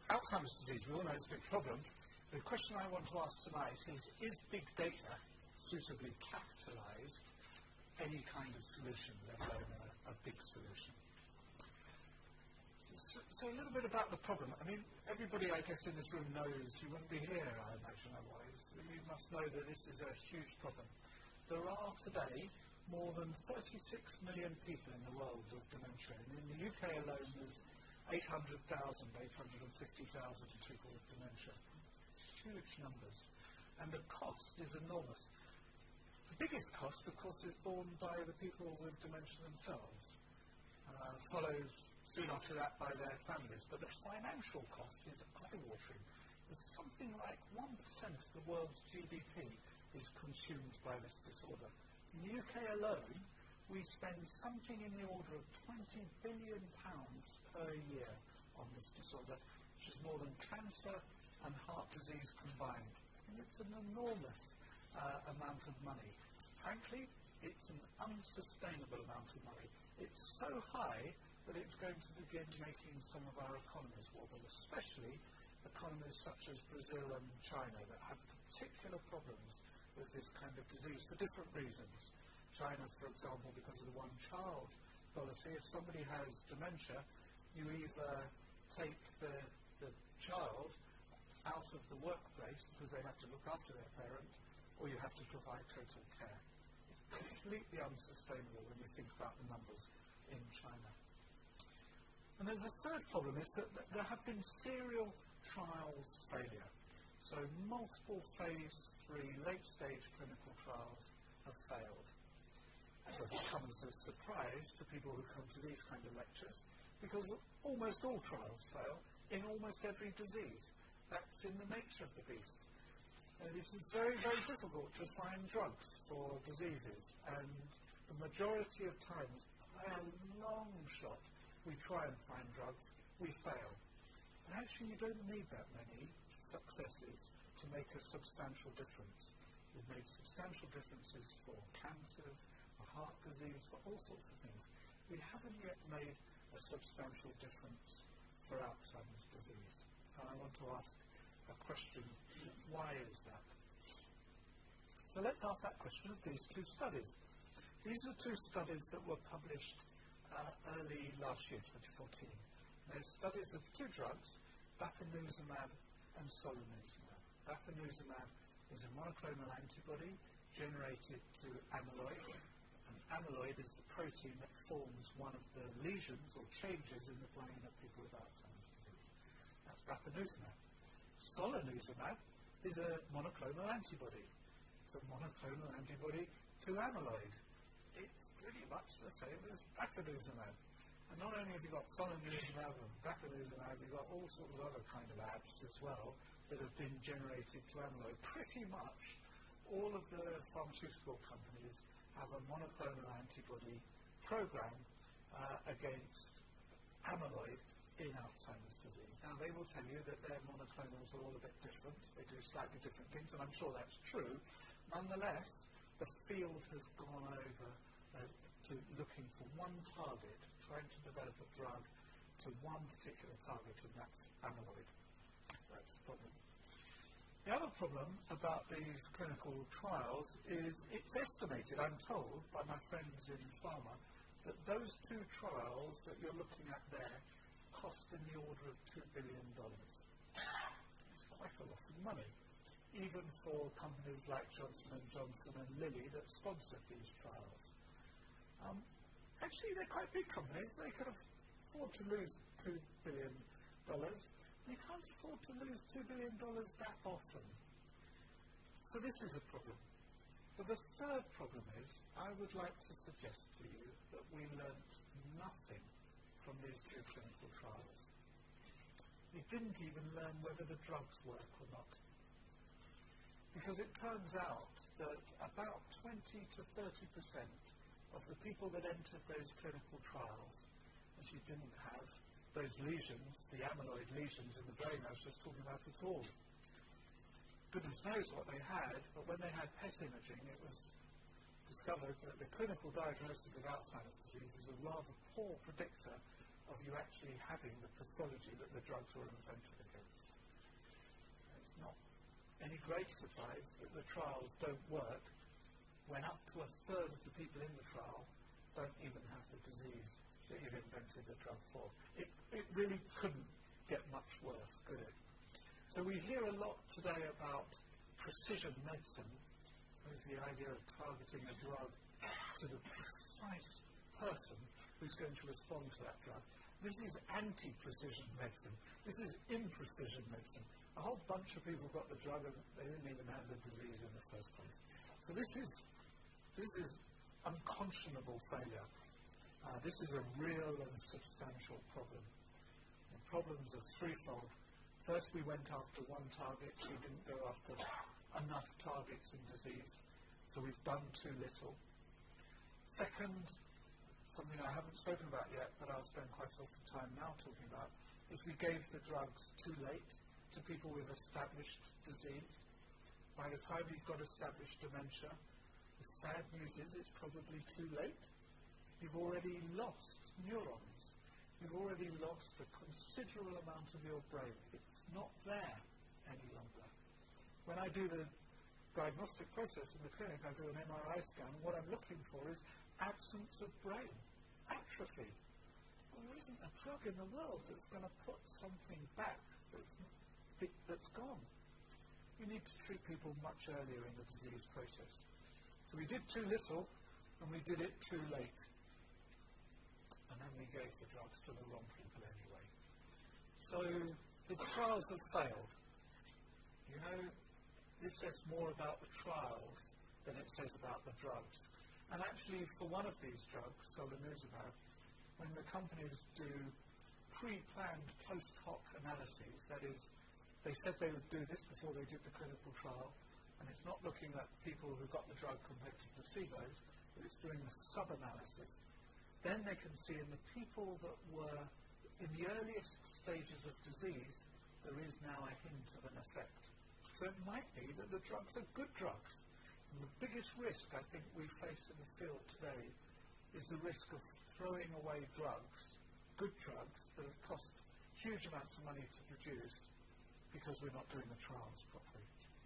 Alzheimer's disease, we all know it's a big problem. The question I want to ask tonight is big data suitably capitalized any kind of solution, let alone a big solution? So a little bit about the problem. I mean, everybody, I guess, in this room knows, you wouldn't be here, I imagine, otherwise. You must know that this is a huge problem. There are today more than 36 million people in the world with dementia. And in the UK alone, there's 850,000 people with dementia. Huge numbers. And the cost is enormous. The biggest cost, of course, is borne by the people with dementia themselves, followed soon after that by their families. But the financial cost is eye-watering. There's something like 1% of the world's GDP is consumed by this disorder. In the UK alone, we spend something in the order of £20 billion per year on this disorder, which is more than cancer and heart disease combined. And it's an enormous amount of money. Frankly, it's an unsustainable amount of money. It's so high that it's going to begin making some of our economies wobble, especially economies such as Brazil and China that have particular problems with this kind of disease for different reasons. China, for example, because of the one-child policy, if somebody has dementia, you either take the child out of the workplace because they have to look after their parent, or you have to provide total care. It's completely unsustainable when you think about the numbers in China. And then the third problem is that there have been serial trials failure. So multiple phase 3 late-stage clinical trials have failed. It doesn't come as a surprise to people who come to these kind of lectures, because almost all trials fail in almost every disease. That's in the nature of the beast. And it is very, very difficult to find drugs for diseases, and the majority of times, by a long shot, we try and find drugs, we fail. And actually, you don't need that many successes to make a substantial difference. We've made substantial differences for cancers, for heart disease, for all sorts of things. We haven't yet made a substantial difference for Alzheimer's disease. And I want to ask a question, why is that? So let's ask that question of these two studies. These are two studies that were published early last year, 2014. They're studies of two drugs, bapineuzumab and solanezumab. Bapineuzumab is a monoclonal antibody generated to amyloid, and amyloid is the protein that forms one of the lesions or changes in the brain of people with Alzheimer's disease. That's bapineuzumab. Solanezumab is a monoclonal antibody. It's a monoclonal antibody to amyloid. It's pretty much the same as bapineuzumab. And not only have you got solanezumab and bapineuzumab, you've got all sorts of other kind of apps as well that have been generated to amyloid. Pretty much all of the pharmaceutical companies have a monoclonal antibody program against amyloid in Alzheimer's disease. Now, they will tell you that their monoclonals are all a bit different. They do slightly different things, and I'm sure that's true. Nonetheless, the field has gone over to looking for one target, trying to develop a drug to one particular target, and that's amyloid. That's the problem. The other problem about these clinical trials is it's estimated, I'm told, by my friends in pharma, that those two trials that you're looking at there cost in the order of $2 billion. It's quite a lot of money, even for companies like Johnson & Johnson and Lilly that sponsored these trials. Actually, they're quite big companies. They can afford to lose $2 billion. They can't afford to lose $2 billion that often. So this is a problem. But the third problem is, I would like to suggest to you that we learnt nothing from these two clinical trials. We didn't even learn whether the drugs work or not. Because it turns out that about 20 to 30% of the people that entered those clinical trials actually didn't have those lesions, the amyloid lesions in the brain I was just talking about at all. Goodness knows what they had, but when they had PET imaging, it was discovered that the clinical diagnosis of Alzheimer's disease is a rather poor predictor of you actually having the pathology that the drugs were invented against. It's not any great surprise that the trials don't work when up to a third of the people in the trial don't even have the disease that you've invented the drug for. It really couldn't get much worse, could it? So we hear a lot today about precision medicine, which is the idea of targeting a drug to the precise person who's going to respond to that drug. This is anti-precision medicine. This is imprecision medicine. A whole bunch of people got the drug and they didn't even have the disease in the first place. So this is unconscionable failure. This is a real and substantial problem. The problems are threefold. First, we went after one target. We didn't go after enough targets in disease. So we've done too little. Second, something I haven't spoken about yet, but I'll spend quite a lot of time now talking about, is we gave the drugs too late to people with established disease. By the time you've got established dementia, the sad news is it's probably too late. You've already lost neurons. You've already lost a considerable amount of your brain. It's not there any longer. When I do the diagnostic process in the clinic, I do an MRI scan, and what I'm looking for is absence of brain, atrophy. Well, there isn't a drug in the world that's going to put something back that's gone. You need to treat people much earlier in the disease process. So we did too little, and we did it too late. And then we gave the drugs to the wrong people anyway. So the trials have failed. You know, this says more about the trials than it says about the drugs. And actually, for one of these drugs, solanezumab, when the companies do pre-planned post-hoc analyses, that is, they said they would do this before they did the clinical trial, and it's not looking at people who got the drug compared to placebos, but it's doing the sub-analysis. Then they can see in the people that were in the earliest stages of disease, there is now a hint of an effect. So it might be that the drugs are good drugs. And the biggest risk I think we face in the field today is the risk of throwing away drugs, good drugs, that have cost huge amounts of money to produce because we're not doing the trials properly.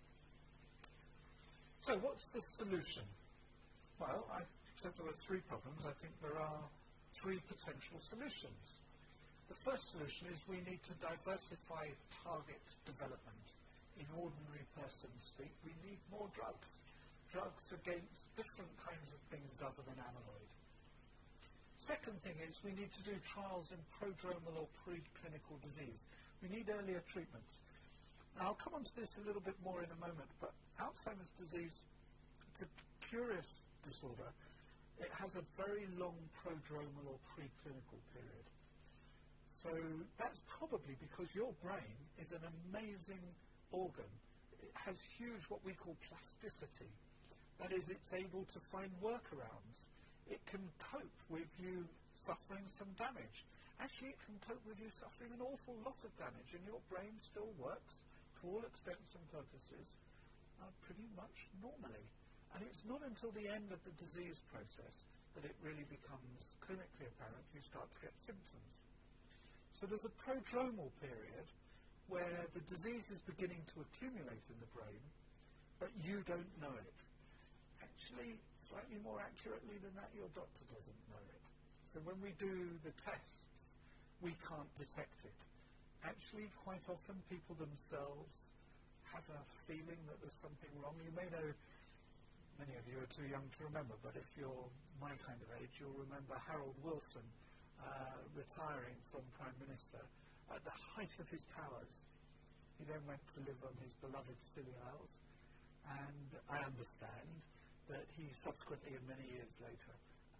So what's the solution? Well, I said there were three problems. I think there are three potential solutions. The first solution is we need to diversify target development. In ordinary person speak, we need more drugs. Drugs against different kinds of things other than amyloid. Second thing is we need to do trials in prodromal or preclinical disease. We need earlier treatments. Now, I'll come on to this a little bit more in a moment, but Alzheimer's disease, it's a curious disorder. It has a very long prodromal or preclinical period. So that's probably because your brain is an amazing organ. It has huge what we call plasticity. That is, it's able to find workarounds. It can cope with you suffering some damage. Actually, it can cope with you suffering an awful lot of damage, and your brain still works, to all extents and purposes, pretty much normally. And it's not until the end of the disease process that it really becomes clinically apparent. You start to get symptoms. So there's a prodromal period where the disease is beginning to accumulate in the brain, but you don't know it. Actually, slightly more accurately than that, your doctor doesn't know it. So when we do the tests, we can't detect it. Actually, quite often people themselves have a feeling that there's something wrong. You may know, many of you are too young to remember, but if you're my kind of age, you'll remember Harold Wilson retiring from Prime Minister at the height of his powers. He then went to live on his beloved Scilly Isles, and I understand that he subsequently, and many years later,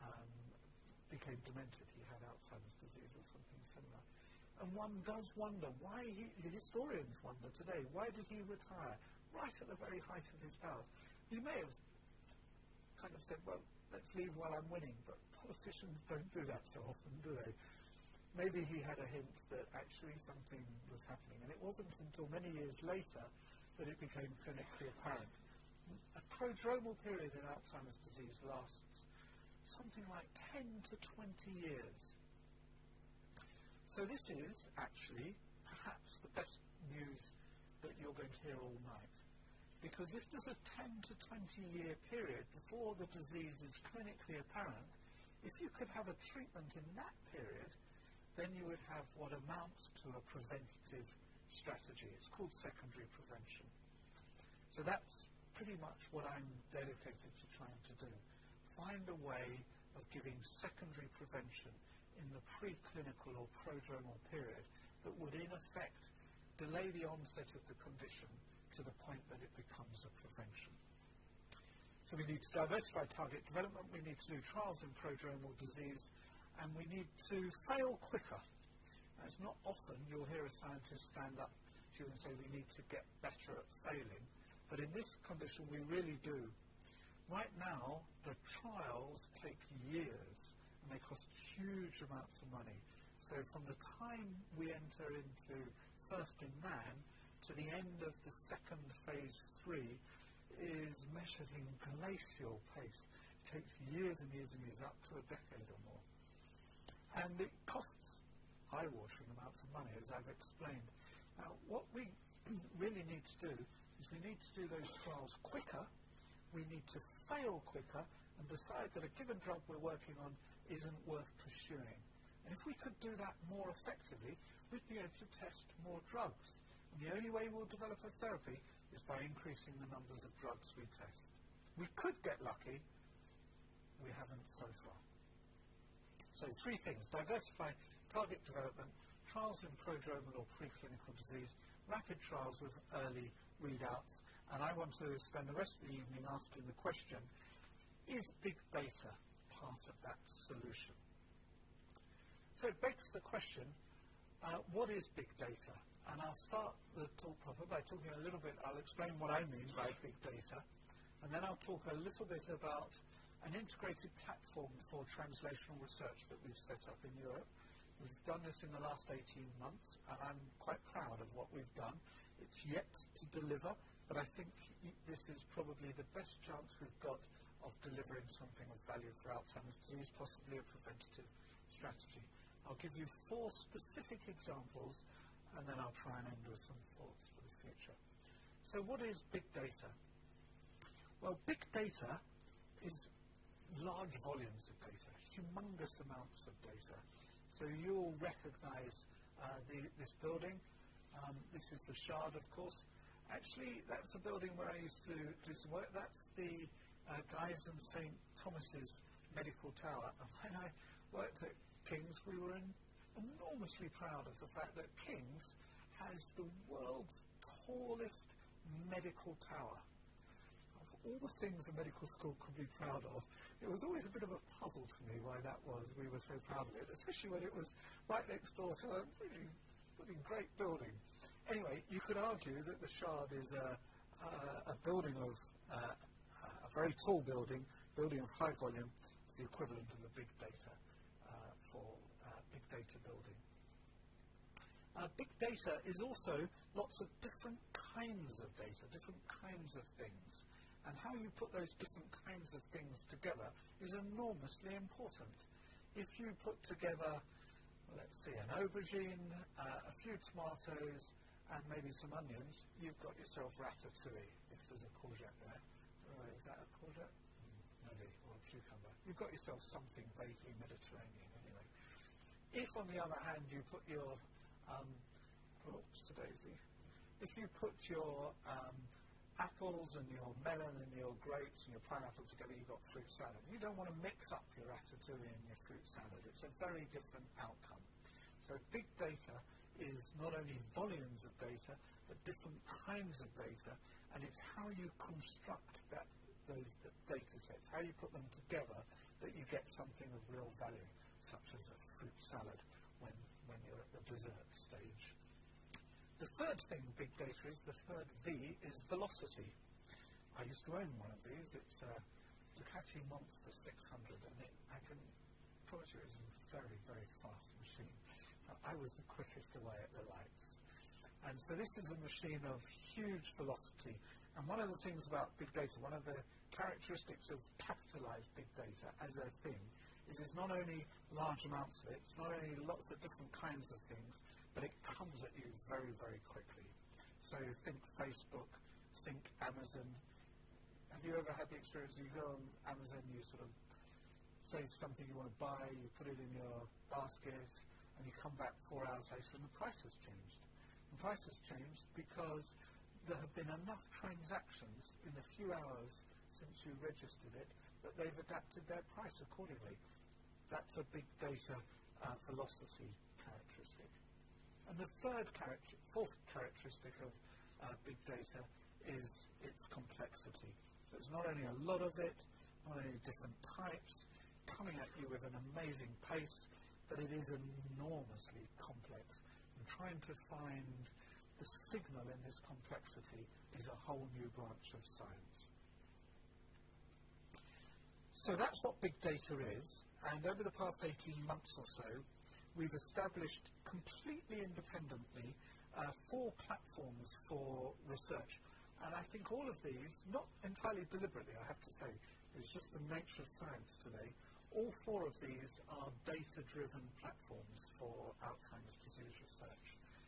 became demented. He had Alzheimer's disease or something similar. And one does wonder why historians wonder today, why did he retire right at the very height of his powers? He may have kind of said, well, let's leave while I'm winning, but politicians don't do that so often, do they? Maybe he had a hint that actually something was happening, and it wasn't until many years later that it became clinically apparent. A prodromal period in Alzheimer's disease lasts something like 10 to 20 years. So this is actually perhaps the best news that you're going to hear all night. Because if there's a 10 to 20 year period before the disease is clinically apparent, if you could have a treatment in that period, then you would have what amounts to a preventative strategy. It's called secondary prevention. So that's pretty much what I'm dedicated to trying to do. Find a way of giving secondary prevention in the preclinical or prodromal period that would in effect delay the onset of the condition to the point that it becomes a prevention. So we need to diversify target development, we need to do trials in prodromal disease, and we need to fail quicker. Now, it's not often you'll hear a scientist stand up to you and say we need to get better at failing, but in this condition we really do. Right now, the trials take years and they cost huge amounts of money. So from the time we enter into first in man to the end of the second phase 3 is measured in glacial pace. It takes years and years and years, up to a decade or more. And it costs eye-watering amounts of money, as I've explained. Now, what we really need to do is we need to do those trials quicker, we need to fail quicker, and decide that a given drug we're working on isn't worth pursuing. And if we could do that more effectively, we'd be able to test more drugs. And the only way we'll develop a therapy is by increasing the numbers of drugs we test. We could get lucky, we haven't so far. So 3 things: diversify target development, trials in prodromal or preclinical disease, rapid trials with early readouts, and I want to spend the rest of the evening asking the question, is big data part of that solution? So it begs the question, what is big data? And I'll start the talk proper by talking a little bit, I'll explain what I mean by big data, and then I'll talk a little bit about an integrated platform for translational research that we've set up in Europe. We've done this in the last 18 months, and I'm quite proud of what we've done. It's yet to deliver, but I think this is probably the best chance we've got of delivering something of value for Alzheimer's disease, possibly a preventative strategy. I'll give you 4 specific examples, and then I'll try and end with some thoughts for the future. So what is big data? Well, big data is large volumes of data, humongous amounts of data. So you'll recognize this building. This is the Shard, of course. Actually, that's a building where I used to do some work. That's the Guy's and St. Thomas's Medical Tower. And when I worked at King's, we were enormously proud of the fact that King's has the world's tallest medical tower. Of all the things a medical school could be proud of, it was always a bit of a puzzle to me why that was. We were so proud of it, especially when it was right next door to a really great building. Anyway, you could argue that the Shard is a building of a very tall building of high volume. It's the equivalent of a big data for big data building. Big data is also lots of different kinds of data, different kinds of things. And how you put those different kinds of things together is enormously important. If you put together, let's see, an aubergine, a few tomatoes, and maybe some onions, you've got yourself ratatouille, if there's a courgette there. Is that a courgette? Maybe, or a cucumber. You've got yourself something vaguely Mediterranean anyway. If, on the other hand, you put your, oops-a-daisy, if you put your apples and your melon and your grapes and your pineapple together, you've got fruit salad. You don't want to mix up your ratatouille and your fruit salad. It's a very different outcome. So big data is not only volumes of data, but different kinds of data, and it's how you construct those data sets, how you put them together, that you get something of real value, such as a fruit salad when you're at the dessert stage. The third thing big data is, the third V, is velocity. I used to own one of these. It's a Ducati Monster 600, and I can promise you it's a very, very fast machine. So I was the quickest away at the lights. And so this is a machine of huge velocity. And one of the things about big data, one of the characteristics of capitalized big data as a thing, is it's not only large amounts of it, it's not only lots of different kinds of things, but it comes at you very, very quickly. So think Facebook, think Amazon. Have you ever had the experience you go on Amazon, you sort of say something you want to buy, you put it in your basket, and you come back 4 hours later and the price has changed. The price has changed because there have been enough transactions in the few hours since you registered it that they've adapted their price accordingly. That's a big data velocity characteristic. And the fourth characteristic of big data is its complexity. So it's not only a lot of it, not only different types, coming at you with an amazing pace, but it is enormously complex. And trying to find the signal in this complexity is a whole new branch of science. So that's what big data is, and over the past 18 months or so, we've established completely independently 4 platforms for research. And I think all of these, not entirely deliberately, I have to say, it's just the nature of science today, all 4 of these are data-driven platforms for Alzheimer's disease research.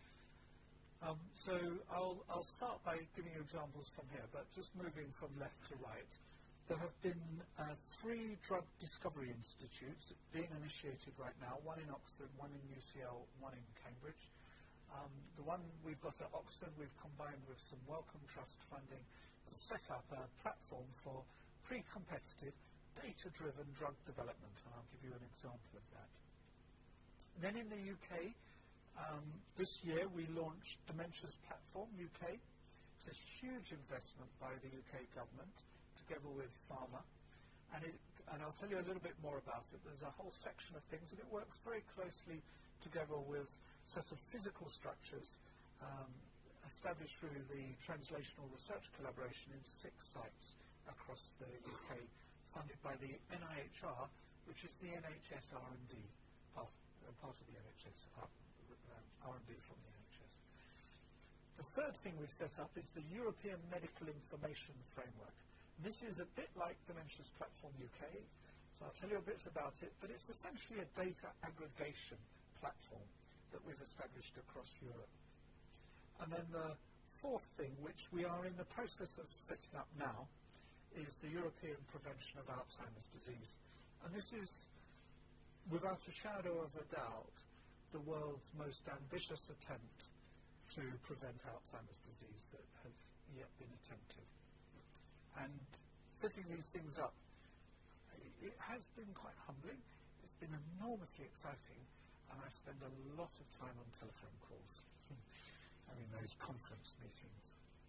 So I'll start by giving you examples from here, but just moving from left to right. There have been 3 drug discovery institutes being initiated right now, one in Oxford, one in UCL, one in Cambridge. The one we've got at Oxford, we've combined with some Wellcome Trust funding to set up a platform for pre-competitive, data-driven drug development, and I'll give you an example of that. Then in the UK, this year we launched Dementia's Platform UK. It's a huge investment by the UK government, together with pharma, and I'll tell you a little bit more about it. There's a whole section of things, and it works very closely together with sets of physical structures established through the Translational Research collaboration in 6 sites across the UK, funded by the NIHR, which is the NHS R&D, part of the NHS, R&D from the NHS. The third thing we've set up is the European Medical Information Framework. This is a bit like Dementia's Platform UK, so I'll tell you a bit about it, but it's essentially a data aggregation platform that we've established across Europe. And then the fourth thing, which we are in the process of setting up now, is the European Prevention of Alzheimer's Disease. And this is, without a shadow of a doubt, the world's most ambitious attempt to prevent Alzheimer's disease that has yet been attempted. And setting these things up, it has been quite humbling. It's been enormously exciting, and I spend a lot of time on telephone calls, having those conference meetings.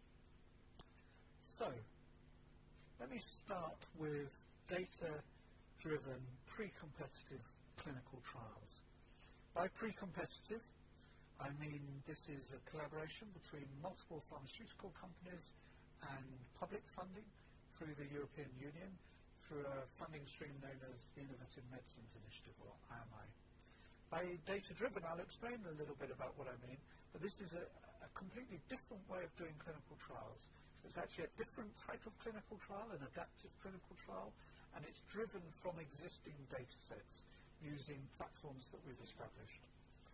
So, let me start with data-driven, pre-competitive clinical trials. By pre-competitive, I mean this is a collaboration between multiple pharmaceutical companies and public funding through the European Union, through a funding stream known as the Innovative Medicines Initiative, or IMI. By data-driven, I'll explain a little bit about what I mean, but this is a completely different way of doing clinical trials. It's actually a different type of clinical trial, an adaptive clinical trial, and it's driven from existing data sets using platforms that we've established.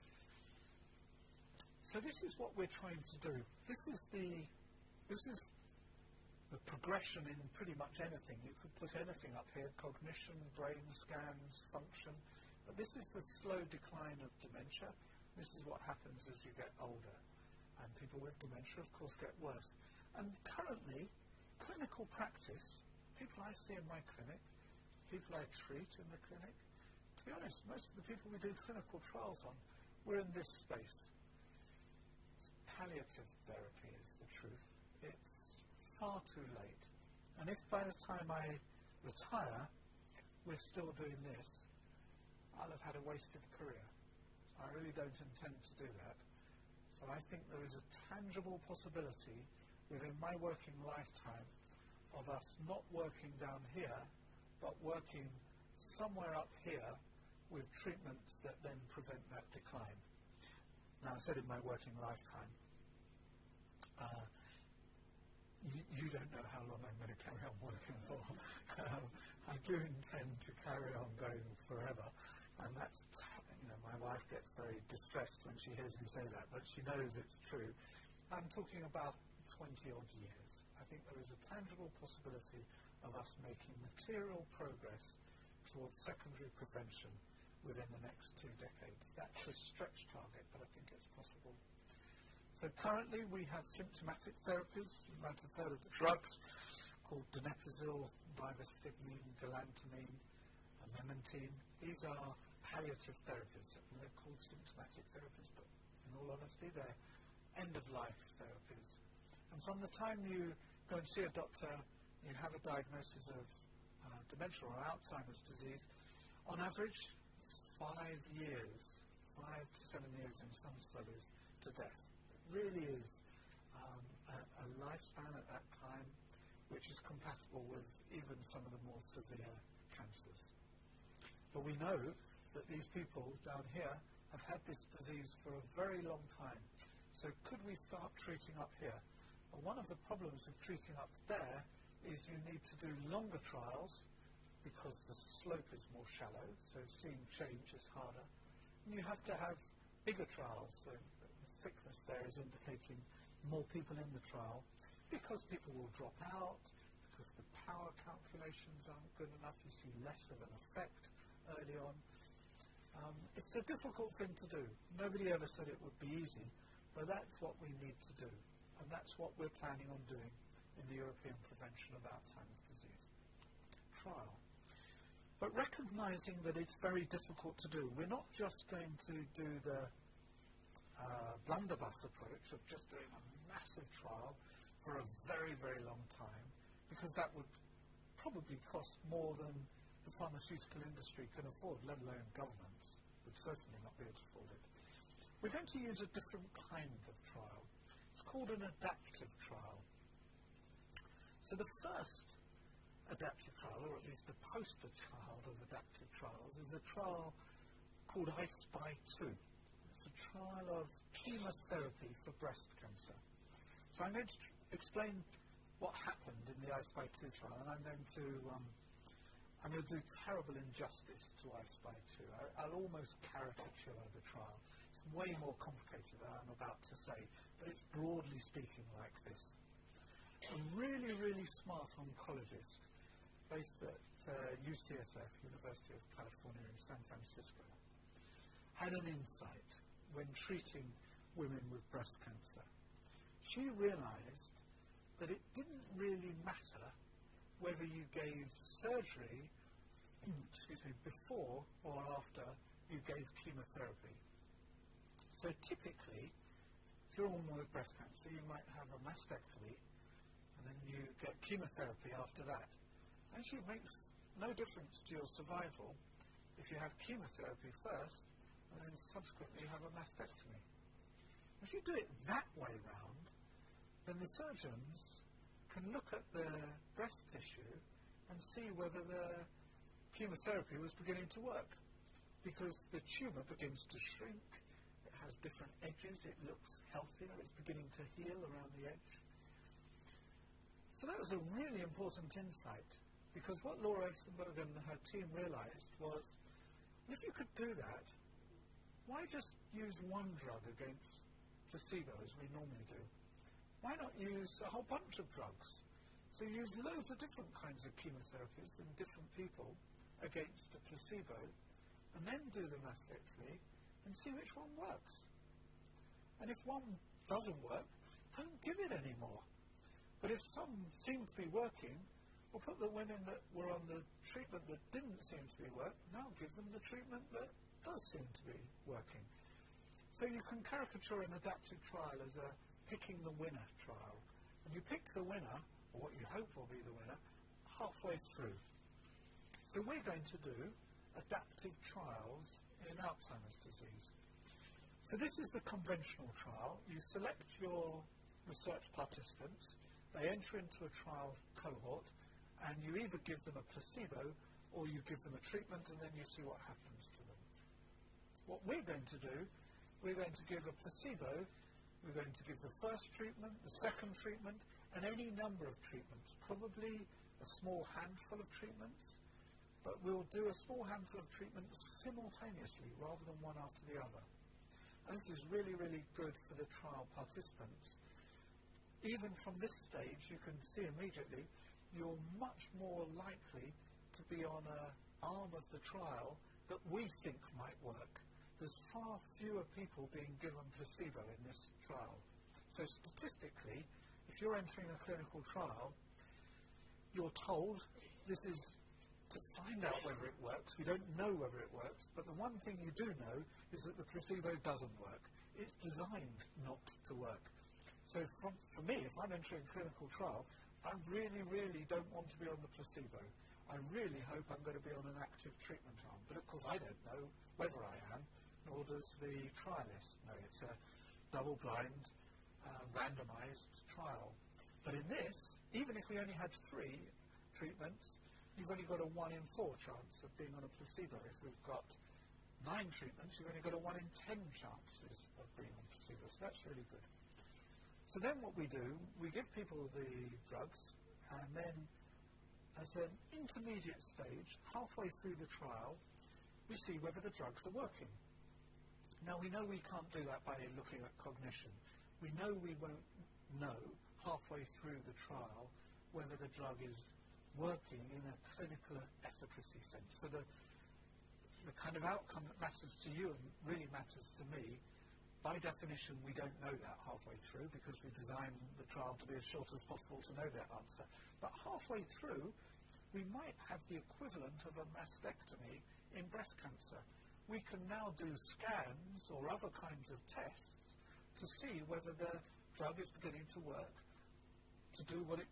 So this is what we're trying to do. This is the progression in pretty much anything. You could put anything up here, cognition, brain scans, function, but this is the slow decline of dementia. This is what happens as you get older. And people with dementia, of course, get worse. And currently, clinical practice, people I see in my clinic, people I treat in the clinic, to be honest, most of the people we do clinical trials on, we're in this space. Palliative therapy is the truth. It's far too late. And if by the time I retire, we're still doing this, I'll have had a wasted career. I really don't intend to do that. So I think there is a tangible possibility within my working lifetime of us not working down here, but working somewhere up here with treatments that then prevent that decline. Now, I said in my working lifetime, you don't know how long I'm going to carry on working for. I do intend to carry on going forever. and that's, my wife gets very distressed when she hears me say that, but she knows it's true. I'm talking about 20-odd years. I think there is a tangible possibility of us making material progress towards secondary prevention within the next 2 decades. That's a stretch target, but I think it's possible. So currently we have symptomatic therapies. You might have heard of the drugs called donepezil, ribostigmine, galantamine, memantine. These are palliative therapies, and they're called symptomatic therapies, but in all honesty, they're end-of-life therapies. And from the time you go and see a doctor, you have a diagnosis of dementia or Alzheimer's disease, on average, it's 5 years, 5 to 7 years in some studies, to death. It really is a lifespan at that time which is compatible with even some of the more severe cancers. But we know that these people down here have had this disease for a very long time. So could we start treating up here? Well, one of the problems of treating up there is you need to do longer trials because the slope is more shallow, so seeing change is harder. And you have to have bigger trials, so the thickness there is indicating more people in the trial, because people will drop out, because the power calculations aren't good enough, you see less of an effect early on. It's a difficult thing to do. Nobody ever said it would be easy, but that's what we need to do, and that's what we're planning on doing in the European Prevention of Alzheimer's Disease trial. But recognizing that it's very difficult to do, we're not just going to do the blunderbuss approach of just doing a massive trial for a very, very long time, because that would probably cost more than the pharmaceutical industry can afford, let alone governments would certainly not be able to afford it. We're going to use a different kind of trial. It's called an adaptive trial. So the first adaptive trial, or at least the poster child of adaptive trials, is a trial called SCIPEL. It's a trial of chemotherapy for breast cancer. So I'm going to explain what happened in the SCIPEL trial, and I'm going to do terrible injustice to SCIPEL. I'll almost caricature the trial. It's way more complicated than I'm about to say, but it's broadly speaking like this. A really, really smart oncologist based at UCSF, University of California in San Francisco, had an insight when treating women with breast cancer. She realized that it didn't really matter whether you gave surgery before or after you gave chemotherapy. So typically, if you're a woman with breast cancer, you might have a mastectomy, and then you get chemotherapy after that. Actually, it makes no difference to your survival if you have chemotherapy first, and then subsequently have a mastectomy. If you do it that way round, then the surgeons can look at the breast tissue and see whether the chemotherapy was beginning to work, because the tumour begins to shrink, it has different edges, it looks healthier, it's beginning to heal around the edge. So that was a really important insight, because what Laura Eisenberg and her team realised was, if you could do that, why just use one drug against placebo as we normally do? Why not use a whole bunch of drugs? So use loads of different kinds of chemotherapies in different people against a placebo, and then do the mastectomy and see which one works. And if one doesn't work, don't give it anymore. But if some seem to be working, we'll put the women that were on the treatment that didn't seem to be working, now give them the treatment that does seem to be working. So you can caricature an adaptive trial as a picking the winner trial. And you pick the winner, or what you hope will be the winner, halfway through. So we're going to do adaptive trials in Alzheimer's disease. So this is the conventional trial. You select your research participants, they enter into a trial cohort, and you either give them a placebo or you give them a treatment, and then you see what happens to them. What we're going to do, we're going to give a placebo, we're going to give the first treatment, the second treatment, and any number of treatments, probably a small handful of treatments, but we'll do a small handful of treatments simultaneously rather than one after the other. And this is really, really good for the trial participants. Even from this stage, you can see immediately you're much more likely to be on an arm of the trial that we think might work. There's far fewer people being given placebo in this trial. So statistically, if you're entering a clinical trial, you're told this is to find out whether it works. We don't know whether it works, but the one thing you do know is that the placebo doesn't work. It's designed not to work. So for me, if I'm entering a clinical trial, I really, really don't want to be on the placebo. I really hope I'm going to be on an active treatment arm. But of course, I don't know whether I am, nor does the trialist know. It's a double-blind, randomized trial. But in this, even if we only had 3 treatments, you've only got a 1 in 4 chance of being on a placebo. If we've got 9 treatments, you've only got a 1 in 10 chances of being on placebo. So that's really good. So then what we do, we give people the drugs, and then at an intermediate stage, halfway through the trial, we see whether the drugs are working. Now, we know we can't do that by looking at cognition. We know we won't know halfway through the trial whether the drug is working in a clinical efficacy sense. So the kind of outcome that matters to you and really matters to me, by definition, we don't know that halfway through because we designed the trial to be as short as possible to know that answer. But halfway through, we might have the equivalent of a mastectomy in breast cancer. We can now do scans or other kinds of tests to see whether the drug is beginning to work to do what it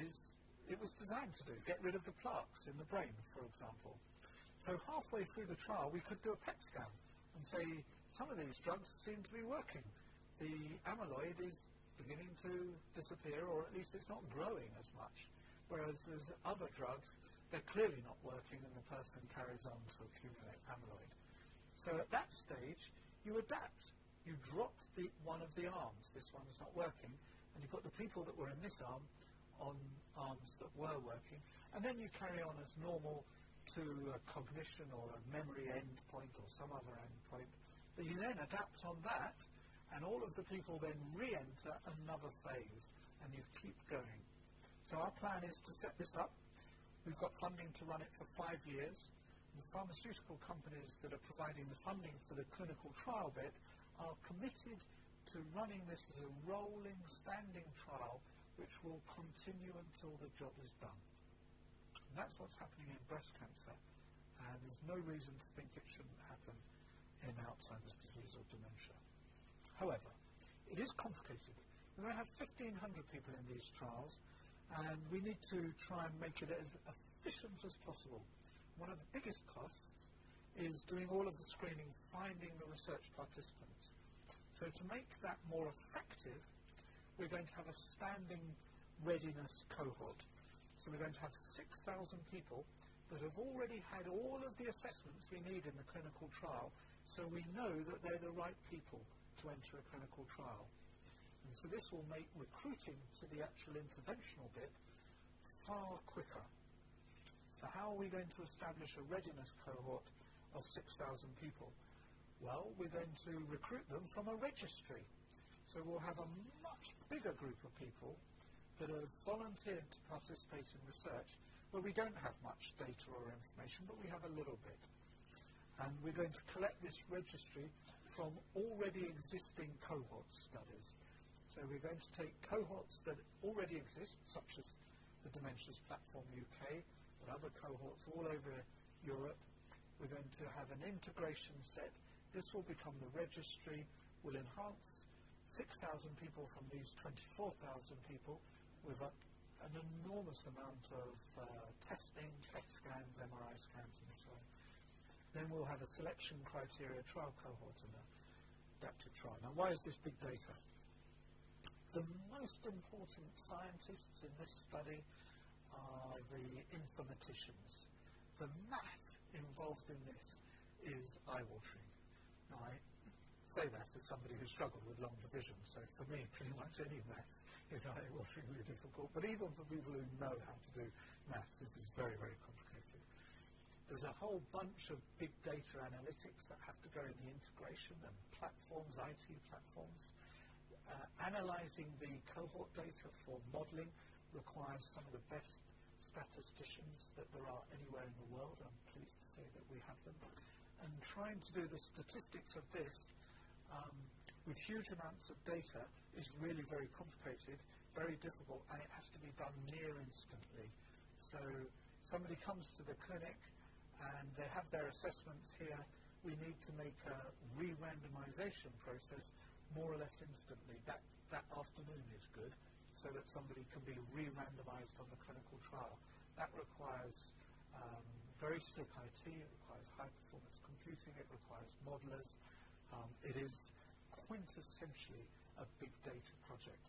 was designed to do, get rid of the plaques in the brain, for example. So halfway through the trial, we could do a PET scan and say, some of these drugs seem to be working. The amyloid is beginning to disappear, or at least it's not growing as much. Whereas there's other drugs, they're clearly not working and the person carries on to accumulate amyloid. So at that stage, you adapt. You drop one of the arms. This one's not working. And you put the people that were in this arm on arms that were working. And then you carry on as normal to a cognition or a memory endpoint or some other endpoint. But you then adapt on that, and all of the people then re-enter another phase, and you keep going. So our plan is to set this up. We've got funding to run it for 5 years. The pharmaceutical companies that are providing the funding for the clinical trial bit are committed to running this as a rolling, standing trial, which will continue until the job is done. And that's what's happening in breast cancer, and there's no reason to think it shouldn't happen in Alzheimer's disease or dementia. However, it is complicated. We're going to have 1,500 people in these trials, and we need to try and make it as efficient as possible. One of the biggest costs is doing all of the screening, finding the research participants. So to make that more effective, we're going to have a standing readiness cohort. So we're going to have 6,000 people that have already had all of the assessments we need in the clinical trial, so we know that they're the right people to enter a clinical trial. And so this will make recruiting to the actual interventional bit far quicker. So how are we going to establish a readiness cohort of 6,000 people? Well, we're going to recruit them from a registry. So we'll have a much bigger group of people that have volunteered to participate in research where we don't have much data or information, but we have a little bit. And we're going to collect this registry from already existing cohort studies. So we're going to take cohorts that already exist, such as the Dementias Platform UK, but other cohorts all over Europe. We're going to have an integration set. This will become the registry. We'll enhance 6,000 people from these 24,000 people with an enormous amount of testing, PET scans, MRI scans, and so on. Then we'll have a selection criteria trial cohort and an adaptive trial. Now, why is this big data? The most important scientists in this study are the informaticians. The math involved in this is eye-watering. Now, I say that as somebody who struggled with long division, so for me, pretty much any math is eye-wateringly difficult. But even for people who know how to do maths, this is very, very complicated. There's a whole bunch of big data analytics that have to go in the integration, and platforms, IT platforms. Analyzing the cohort data for modeling requires some of the best statisticians that there are anywhere in the world. I'm pleased to say that we have them. And trying to do the statistics of this with huge amounts of data is really very complicated, very difficult, and it has to be done near instantly. So somebody comes to the clinic and they have their assessments here. We need to make a re-randomization process more or less instantly. That afternoon is good, so that somebody can be re-randomized on the clinical trial. That requires very slick IT, it requires high-performance computing, it requires modelers. It is quintessentially a big data project.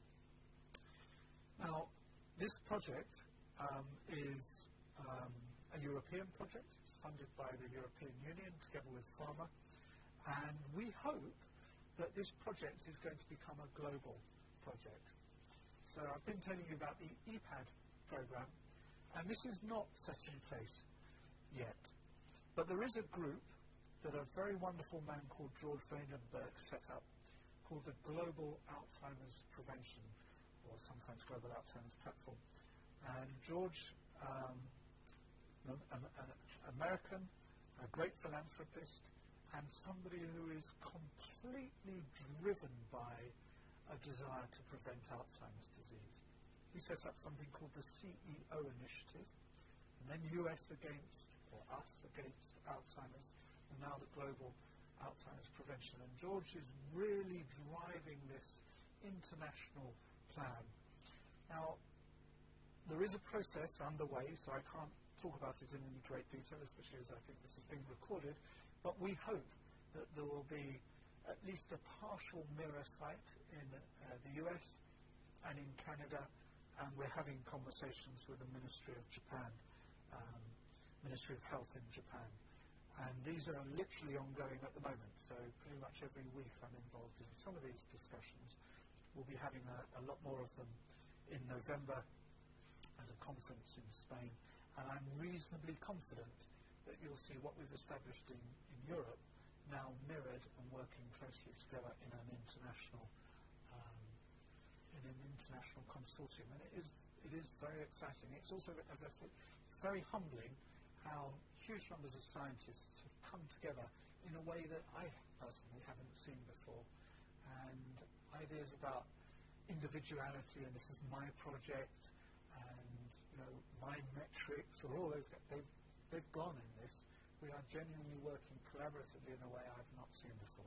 Now, this project is a European project. It's funded by the European Union together with pharma, and we hope that this project is going to become a global project. So I've been telling you about the EPAD program, and this is not set in place yet. But there is a group that a very wonderful man called George Vandenberg set up, called the Global Alzheimer's Prevention, or sometimes Global Alzheimer's Platform. And George, an American, a great philanthropist, and somebody who is completely driven by a desire to prevent Alzheimer's disease. He sets up something called the CEO initiative, and then US against, or us against Alzheimer's, and now the Global Alzheimer's Prevention. And George is really driving this international plan. Now, there is a process underway, so I can't talk about it in any great detail, especially as I think this is being recorded, but we hope that there will be at least a partial mirror site in the US and in Canada, and we're having conversations with the Ministry of Japan, Ministry of Health in Japan. And these are literally ongoing at the moment, so pretty much every week I'm involved in some of these discussions. We'll be having a lot more of them in November at a conference in Spain, and I'm reasonably confident that you'll see what we've established in Europe now mirrored and working closely together in an international consortium. And it is very exciting. It's also, as I said, it's very humbling how huge numbers of scientists have come together in a way that I personally haven't seen before. And ideas about individuality, and this is my project, and my metrics, or all those, they've gone in this. We are genuinely working collaboratively in a way I've not seen before.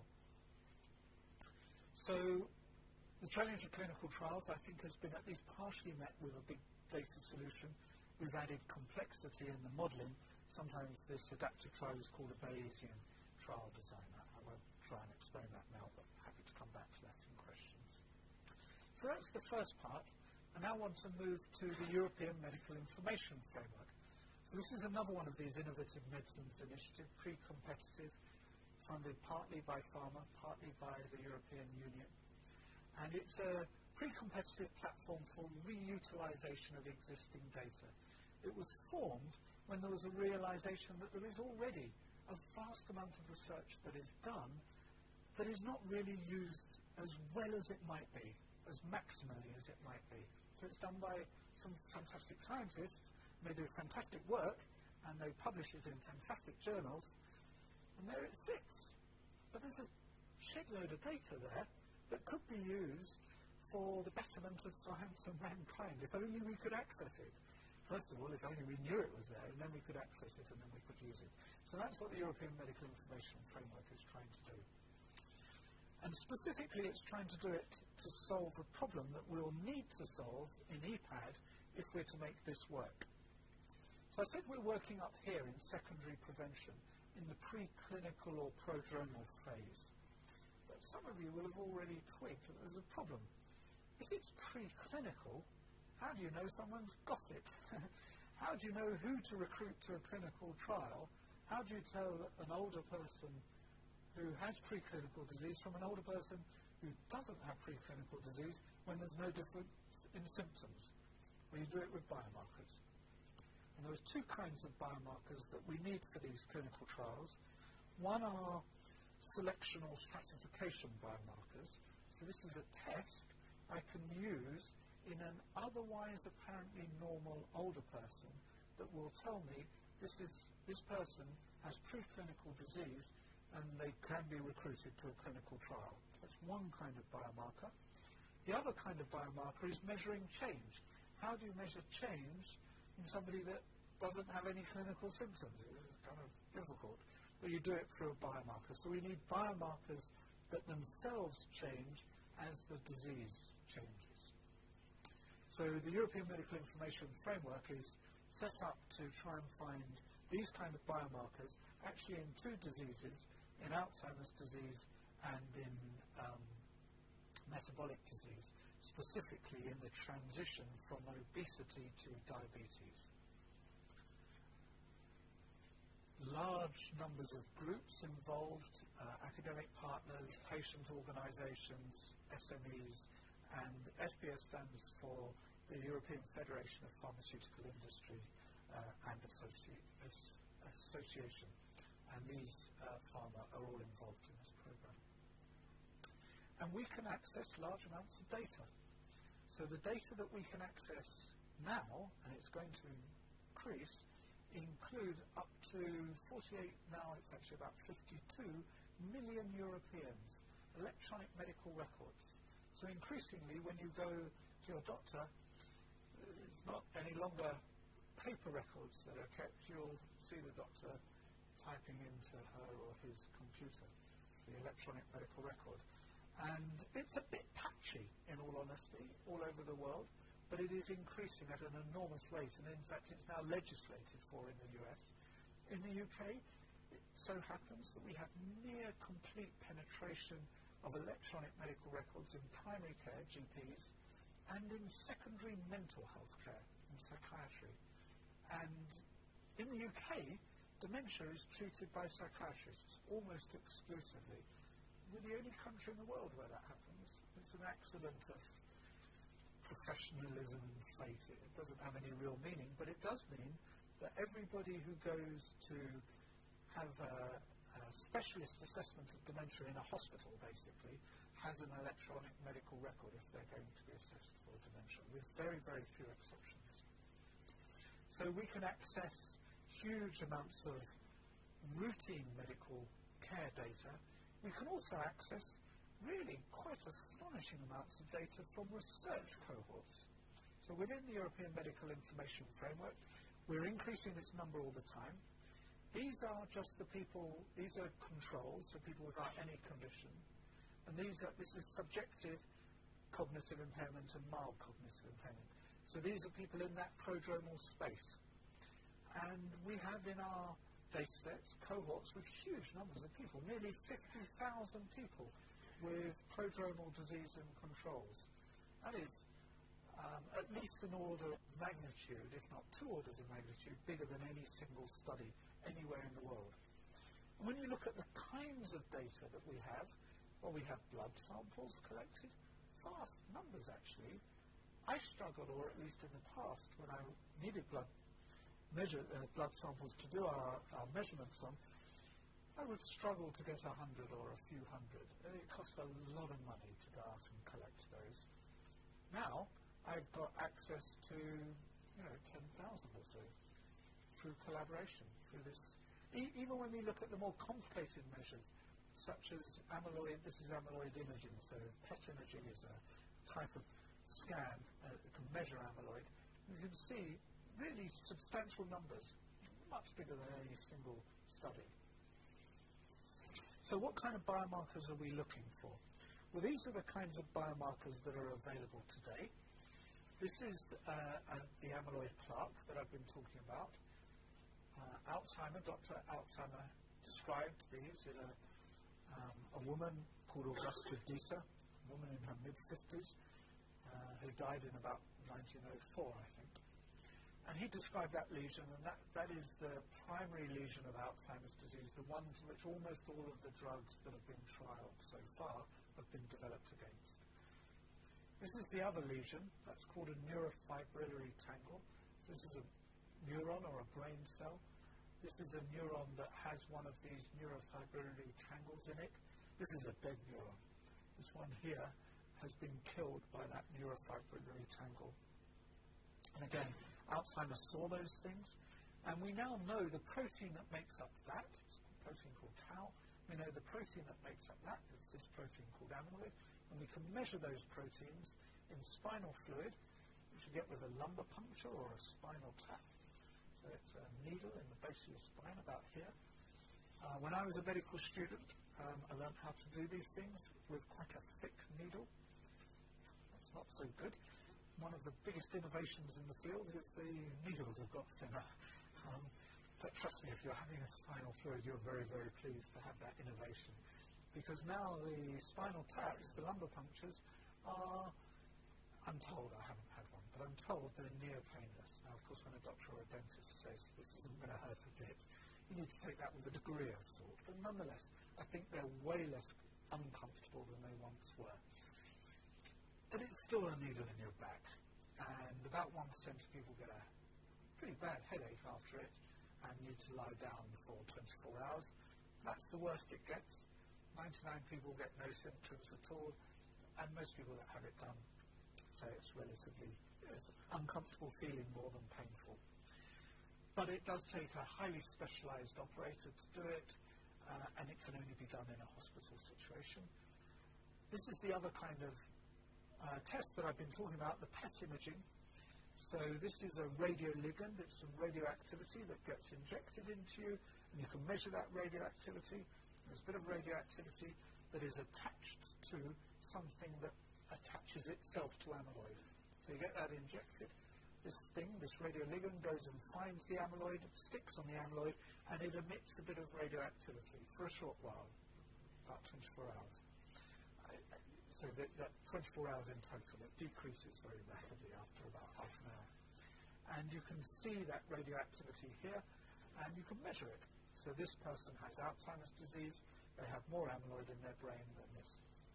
So the challenge of clinical trials, I think, has been at least partially met with a big data solution. We've added complexity in the modelling. Sometimes this adaptive trial is called a Bayesian trial design. I won't try and explain that now, but happy to come back to that in questions. So that's the first part. I now want to move to the European Medical Information Framework. So this is another one of these innovative medicines initiative, pre-competitive, funded partly by pharma, partly by the European Union. And it's a pre-competitive platform for reutilisation of existing data. It was formed when there was a realisation that there is already a vast amount of research that is done that is not really used as well as it might be, as maximally as it might be. So it's done by some fantastic scientists. They do fantastic work, and they publish it in fantastic journals, and there it sits. But there's a shitload of data there that could be used for the betterment of science and mankind, if only we could access it. First of all, if only we knew it was there, and then we could access it, and then we could use it. So that's what the European Medical Information Framework is trying to do. And specifically, it's trying to do it to solve a problem that we'll need to solve in EPAD if we're to make this work. So I said we're working up here in secondary prevention, in the preclinical or prodromal phase. But some of you will have already twigged that there's a problem. If it's preclinical, how do you know someone's got it? How do you know who to recruit to a clinical trial? How do you tell an older person who has preclinical disease from an older person who doesn't have preclinical disease when there's no difference in symptoms? Well, you do it with biomarkers. And there are two kinds of biomarkers that we need for these clinical trials. One are selection or stratification biomarkers. So this is a test I can use in an otherwise apparently normal older person that will tell me this person has preclinical disease and they can be recruited to a clinical trial. That's one kind of biomarker. The other kind of biomarker is measuring change. How do you measure change in somebody that doesn't have any clinical symptoms? It's kind of difficult. But you do it through a biomarker. So we need biomarkers that themselves change as the disease changes. So the European Medical Information Framework is set up to try and find these kind of biomarkers actually in two diseases, in Alzheimer's disease and in metabolic disease, specifically in the transition from obesity to diabetes. Large numbers of groups involved, academic partners, patient organizations, SMEs, and FBS stands for the European Federation of Pharmaceutical Industry and Association. And these pharma are all involved in this program. And we can access large amounts of data. So the data that we can access now, and it's going to increase, include up to 48, now it's actually about 52 million Europeans, electronic medical records. So increasingly, when you go to your doctor, it's not any longer paper records that are kept. You'll see the doctor typing into her or his computer. It's the electronic medical record. And it's a bit patchy, in all honesty, all over the world, but it is increasing at an enormous rate, and in fact it's now legislated for in the US. In the UK, it so happens that we have near complete penetration of electronic medical records in primary care, GPs, and in secondary mental health care, in psychiatry. And in the UK, dementia is treated by psychiatrists almost exclusively. We're the only country in the world where that happens. It's an accident of professionalism and fate. It doesn't have any real meaning, but it does mean that everybody who goes to have a specialist assessment of dementia in a hospital, basically, has an electronic medical record if they're going to be assessed for dementia, with very, very few exceptions. So we can access huge amounts of routine medical care data. We can also access really quite astonishing amounts of data from research cohorts. So within the European Medical Information Framework, we're increasing this number all the time. These are just the people, these are controls, so people without any condition. And this is subjective cognitive impairment and mild cognitive impairment. So these are people in that prodromal space. And we have in our data sets cohorts with huge numbers of people, nearly 50,000 people with prodromal disease and controls. That is at least an order of magnitude, if not 2 orders of magnitude, bigger than any single study anywhere in the world. And when you look at the kinds of data that we have, well, we have blood samples collected, vast numbers actually. I struggled, or at least in the past, when I needed blood samples to do our measurements on, I would struggle to get 100 or a few hundred. It cost a lot of money to go out and collect those. Now, I've got access to 10,000 or so through collaboration, through this. Even when we look at the more complicated measures, such as amyloid, this is amyloid imaging, so PET imaging is a type of scan that can measure amyloid. You can see really substantial numbers, much bigger than any single study. So what kind of biomarkers are we looking for? Well, these are the kinds of biomarkers that are available today. This is the amyloid plaque that I've been talking about. Dr. Alzheimer described these in a woman called Augusta Dieter, a woman in her mid-50s, who died in about 1904, I think. And he described that lesion, and that is the primary lesion of Alzheimer's disease, the one to which almost all of the drugs that have been trialed so far have been developed against. This is the other lesion, that's called a neurofibrillary tangle. So this is a neuron or a brain cell. This is a neuron that has one of these neurofibrillary tangles in it. This is a dead neuron. This one here has been killed by that neurofibrillary tangle. And again, Alzheimer saw those things, and we now know the protein that makes up that. It's a protein called tau. We know the protein that makes up that is this protein called amyloid, and we can measure those proteins in spinal fluid, which you get with a lumbar puncture or a spinal tap. So it's a needle in the base of your spine about here. When I was a medical student, I learned how to do these things with quite a thick needle. That's not so good. One of the biggest innovations in the field is the needles have got thinner. But trust me, if you're having a spinal fluid, you're very, very pleased to have that innovation. Because now the spinal taps, the lumbar punctures, are, I'm told, I haven't had one, but I'm told they're near painless. Now, of course, when a doctor or a dentist says this isn't going to hurt a bit, you need to take that with a degree of sort. But nonetheless, I think they're way less uncomfortable than they once were. But it's still a needle in your back. And about 1% of people get a pretty bad headache after it and need to lie down for 24 hours. That's the worst it gets. 99 people get no symptoms at all, and most people that have it done say it's uncomfortable feeling more than painful. But it does take a highly specialized operator to do it, and it can only be done in a hospital situation. This is the other kind of test that I've been talking about, the PET imaging. So this is a radioligand. It's some radioactivity that gets injected into you, and you can measure that radioactivity. There's a bit of radioactivity that is attached to something that attaches itself to amyloid. So you get that injected. This thing, this radioligand, goes and finds the amyloid, it sticks on the amyloid, and it emits a bit of radioactivity for a short while, about 24 hours. So that 24 hours in total, it decreases very rapidly after about half an hour. And you can see that radioactivity here, and you can measure it. So this person has Alzheimer's disease, they have more amyloid in their brain than this.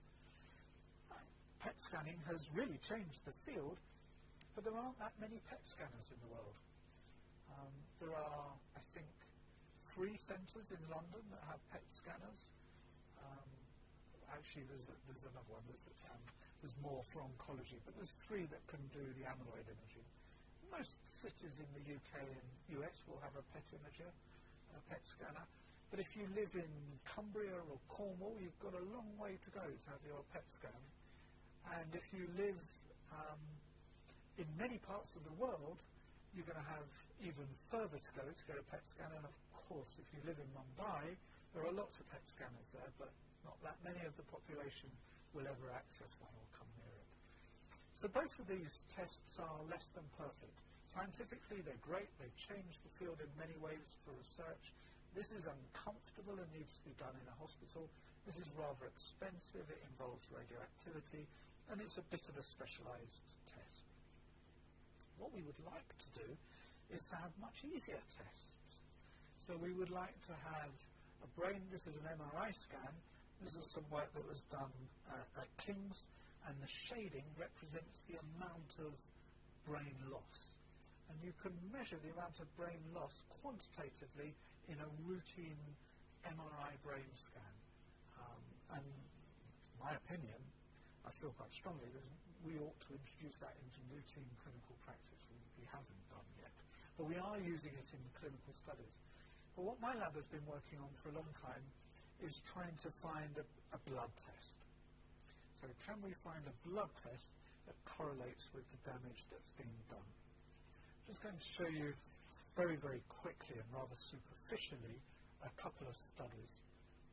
PET scanning has really changed the field, but there aren't that many PET scanners in the world. There are, I think, 3 centres in London that have PET scanners. Actually, there's another one. There's more for oncology, but there's 3 that can do the amyloid imaging. Most cities in the UK and US will have a PET imager, a PET scanner. But if you live in Cumbria or Cornwall, you've got a long way to go to have your PET scan. And if you live in many parts of the world, you're going to have even further to go a PET scan. And of course, if you live in Mumbai, there are lots of PET scanners there, but not that many of the population will ever access one or come near it. So both of these tests are less than perfect. Scientifically, they're great. They've changed the field in many ways for research. This is uncomfortable and needs to be done in a hospital. This is rather expensive. It involves radioactivity, and it's a bit of a specialized test. What we would like to do is to have much easier tests. So we would like to have a brain. This is an MRI scan. This is some work that was done at King's, and the shading represents the amount of brain loss. And you can measure the amount of brain loss quantitatively in a routine MRI brain scan. And in my opinion, I feel quite strongly that we ought to introduce that into routine clinical practice. We haven't done yet. But we are using it in clinical studies. But what my lab has been working on for a long time is trying to find a blood test. So can we find a blood test that correlates with the damage that's being done? I'm just going to show you very, very quickly and rather superficially a couple of studies.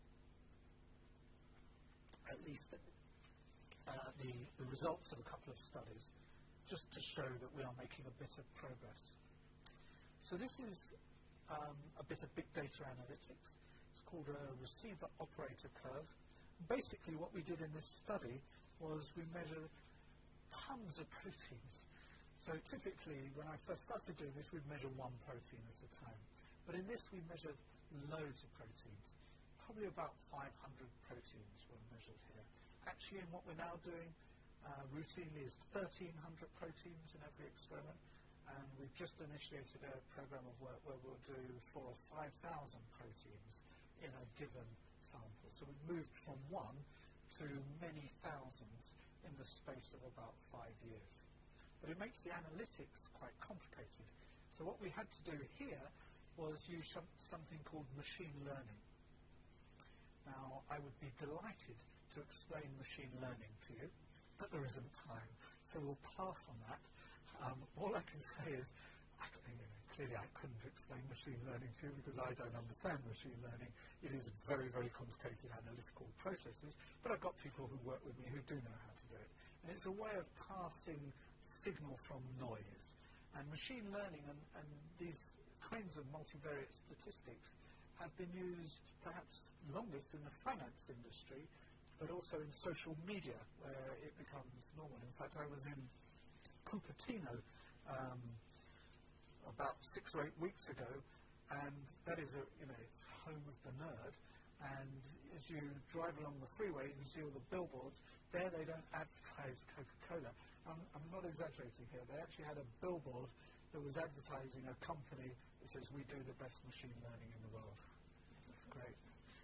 At least the results of a couple of studies, just to show that we are making a bit of progress. So this is a bit of big data analytics. It's called a receiver operator curve. Basically what we did in this study was we measured tons of proteins. So typically when I first started doing this, we'd measure 1 protein at a time. But in this we measured loads of proteins. Probably about 500 proteins were measured here. Actually, in what we're now doing routinely is 1,300 proteins in every experiment, and we've just initiated a program of work where we'll do 4,000 or 5,000 proteins in a given sample. So we've moved from one to many thousands in the space of about 5 years. But it makes the analytics quite complicated. So what we had to do here was use something called machine learning. Now, I would be delighted to explain machine learning to you, but there isn't time, so we'll pass on that. All I can say is, clearly I couldn't explain machine learning to you because I don't understand machine learning. It is very, very complicated analytical processes, but I've got people who work with me who do know how to do it. And it's a way of passing signal from noise. And machine learning and these kinds of multivariate statistics have been used perhaps longest in the finance industry, but also in social media, where it becomes normal. In fact, I was in Cupertino about 6 or 8 weeks ago, and that is it's home of the nerd. And as you drive along the freeway, you see all the billboards. There they don't advertise Coca-Cola. I'm not exaggerating here. They actually had a billboard that was advertising a company that says, "We do the best machine learning in the world." That's great.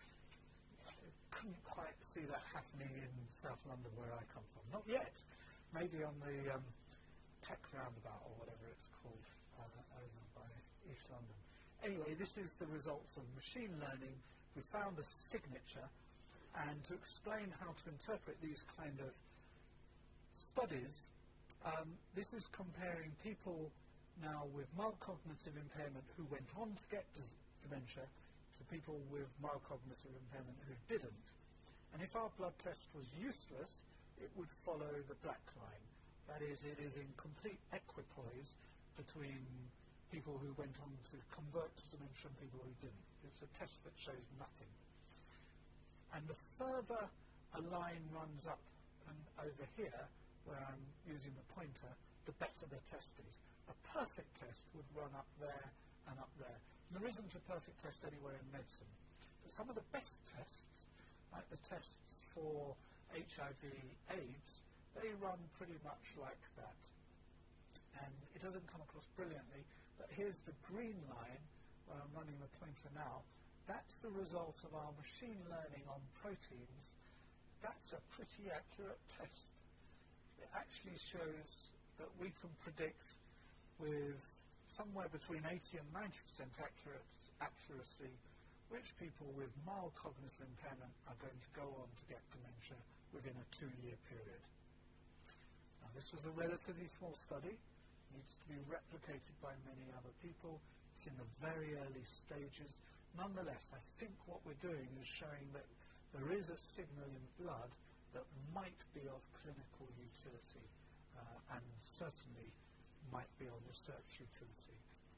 Couldn't quite see that happening in South London where I come from. Not yet. Maybe on the Tech Roundabout or whatever it's called over by East London. Anyway, this is the results of machine learning. We found a signature, and to explain how to interpret these kind of studies, this is comparing people now with mild cognitive impairment who went on to get dementia to people with mild cognitive impairment who didn't. And if our blood test was useless, it would follow the black line. That is, it is in complete equipoise between people who went on to convert to dementia and people who didn't. It's a test that shows nothing. And the further a line runs up and over here, where I'm using the pointer, the better the test is. A perfect test would run up there and up there. And there isn't a perfect test anywhere in medicine. But some of the best tests, like the tests for HIV/AIDS, they run pretty much like that. And it doesn't come across brilliantly, but here's the green line, where I'm running the pointer now. That's the result of our machine learning on proteins. That's a pretty accurate test. It actually shows that we can predict with somewhere between 80 and 90% accuracy which people with mild cognitive impairment are going to go on to get dementia within a 2-year period. Now, this was a relatively small study. It needs to be replicated by many other people. It's in the very early stages. Nonetheless, I think what we're doing is showing that there is a signal in blood that might be of clinical utility and certainly might be of research utility.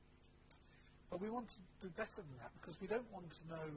But we want to do better than that, because we don't want to know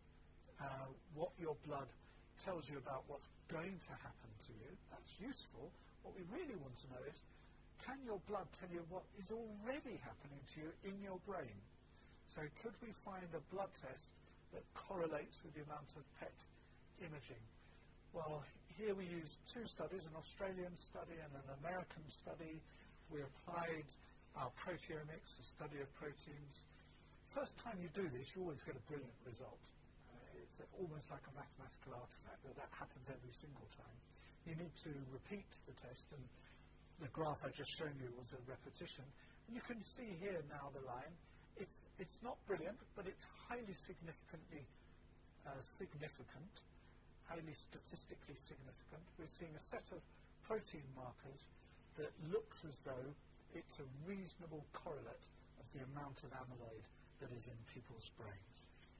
what your blood tells you about what's going to happen to you. That's useful. What we really want to know is, can your blood tell you what is already happening to you in your brain? So could we find a blood test that correlates with the amount of PET imaging? Well, here we used 2 studies, an Australian study and an American study. We applied our proteomics, a study of proteins. First time you do this, you always get a brilliant result. It's almost like a mathematical artifact that happens every single time. You need to repeat the test, and the graph I just shown you was a repetition. And you can see here now the line. It's not brilliant, but it's highly significantly significant, highly statistically significant. We're seeing a set of protein markers that looks as though it's a reasonable correlate of the amount of amyloid that is in people's brains.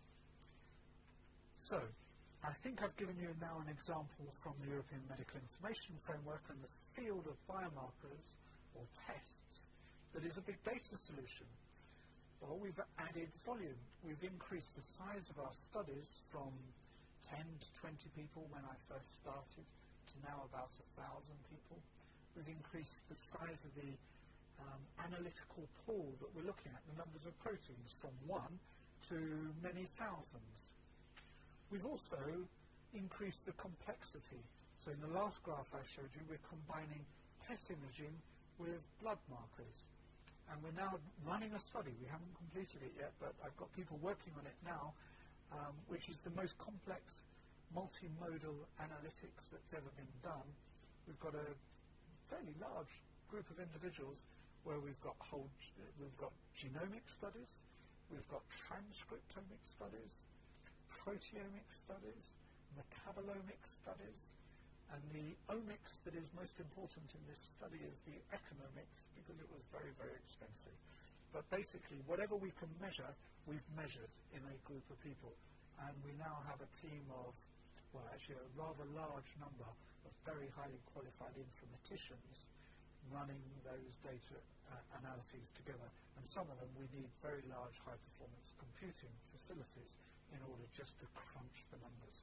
So, I think I've given you now an example from the European Medical Information Framework and the field of biomarkers, or tests, that is a big data solution. Well, we've added volume. We've increased the size of our studies from 10 to 20 people when I first started to now about 1,000 people. We've increased the size of the analytical pool that we're looking at, the numbers of proteins, from 1 to many thousands. We've also increased the complexity. So in the last graph I showed you, we're combining PET imaging with blood markers. And we're now running a study. We haven't completed it yet, but I've got people working on it now, which is the most complex multimodal analytics that's ever been done. We've got a fairly large group of individuals where we've got genomic studies, we've got transcriptomic studies, proteomic studies, metabolomic studies, and the omics that is most important in this study is the economics, because it was very, very expensive. But basically, whatever we can measure, we've measured in a group of people. And we now have a team of, well, actually a rather large number of very highly qualified informaticians running those data analyses together. And some of them we need very large high-performance computing facilities in order just to crunch the numbers.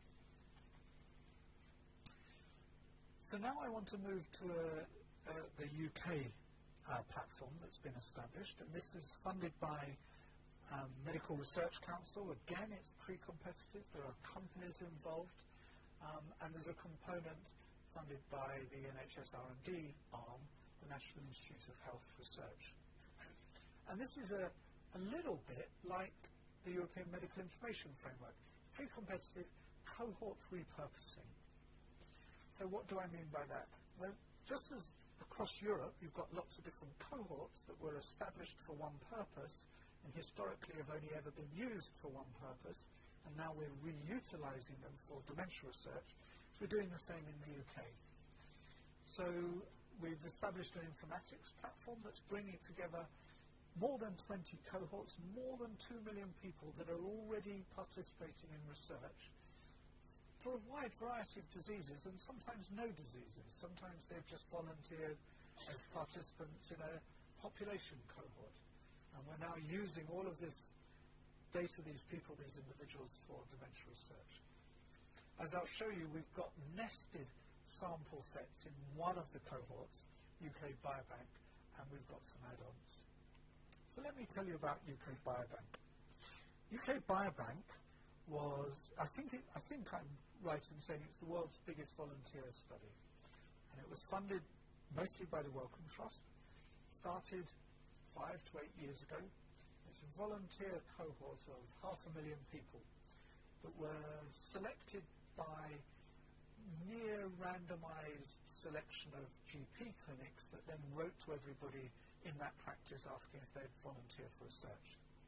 So now I want to move to the UK platform that's been established, and this is funded by Medical Research Council. Again, it's pre-competitive. There are companies involved, and there's a component funded by the NHS R&D arm, the National Institute of Health Research. And this is a little bit like the European Medical Information Framework. Pre-competitive cohort repurposing. So what do I mean by that? Well, just as across Europe you've got lots of different cohorts that were established for one purpose and historically have only ever been used for one purpose, and now we're reutilising them for dementia research, we're doing the same in the UK. So we've established an informatics platform that's bringing together more than 20 cohorts, more than 2 million people that are already participating in research for a wide variety of diseases, and sometimes no diseases. Sometimes they've just volunteered as participants in a population cohort. And we're now using all of this data, these people, these individuals, for dementia research. As I'll show you, we've got nested sample sets in one of the cohorts, UK Biobank, and we've got some add-ons. So let me tell you about UK Biobank. UK Biobank was, I think I'm right in saying it's the world's biggest volunteer study. And it was funded mostly by the Wellcome Trust. Started 5 to 8 years ago. It's a volunteer cohort of 500,000 people that were selected by near randomized selection of GP clinics that then wrote to everybody in that practice asking if they'd volunteer for research.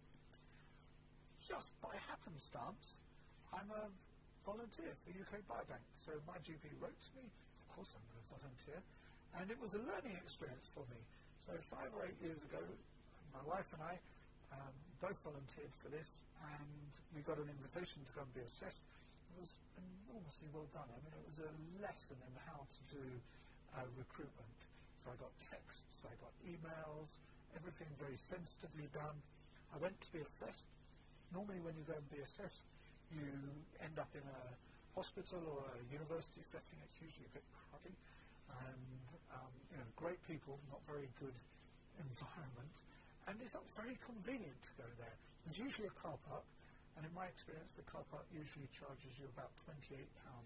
Just by happenstance, I'm a volunteer for UK Biobank. So my GP wrote to me, of course I'm going to volunteer, and it was a learning experience for me. So 5 or 8 years ago, my wife and I both volunteered for this, and we got an invitation to go and be assessed. It was enormously well done. I mean, it was a lesson in how to do recruitment. So I got texts, I got emails, everything very sensitively done. I went to be assessed. Normally when you go and be assessed, you end up in a hospital or a university setting. It's usually a bit cruddy, and great people, not very good environment, and it's not very convenient to go there. There's usually a car park, and in my experience, the car park usually charges you about £28.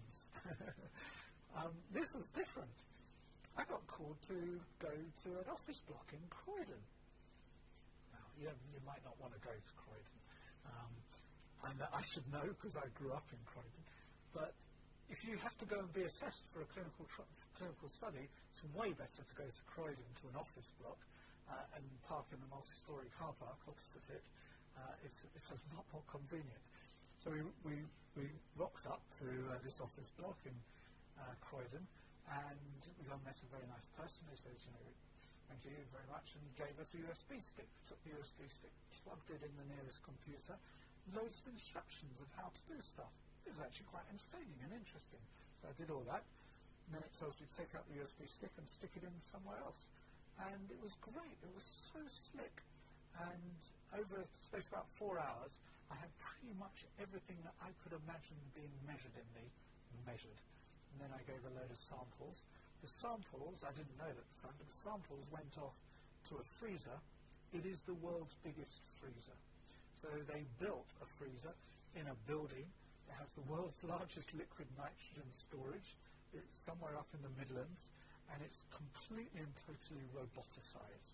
This was different. I got called to go to an office block in Croydon. Now, you might not want to go to Croydon. And I should know because I grew up in Croydon. But if you have to go and be assessed for a clinical study, it's way better to go to Croydon to an office block and park in the multi-storey car park opposite it. It's a lot more convenient. So we rocked up to this office block in Croydon, and we met a very nice person who says, thank you very much, and gave us a USB stick. Took the USB stick, plugged it in the nearest computer, loads of instructions of how to do stuff. It was actually quite entertaining and interesting. So I did all that, and then it tells you to take out the USB stick and stick it in somewhere else. And it was great. It was so slick. And over the space of about 4 hours, I had pretty much everything that I could imagine being measured in me measured. And then I gave a load of samples. The samples, I didn't know at the time, but the samples went off to a freezer. It is the world's biggest freezer. So they built a freezer in a building that has the world's largest liquid nitrogen storage. It's somewhere up in the Midlands, and it's completely and totally roboticized.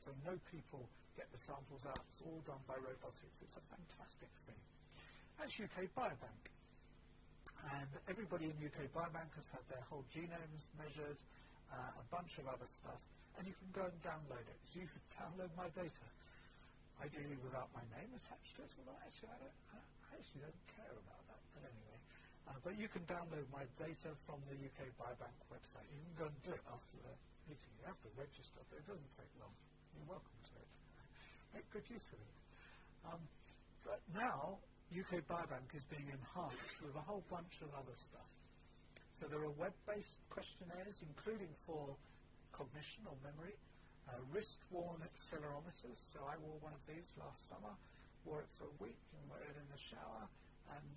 So no people get the samples out. It's all done by robotics. It's a fantastic thing. That's UK Biobank. And everybody in UK Biobank has had their whole genomes measured, a bunch of other stuff, and you can go and download it. So you can download my data, ideally without my name attached to it. Although actually I actually don't care about that, but anyway. But you can download my data from the UK Biobank website. You can go and do it after the meeting. You have to register, but it doesn't take long. You're welcome to it. Make good use of it. But now, UK Biobank is being enhanced with a whole bunch of other stuff. So there are web-based questionnaires, including for cognition or memory, wrist-worn accelerometers. So I wore one of these last summer, wore it for a week and wear it in the shower, and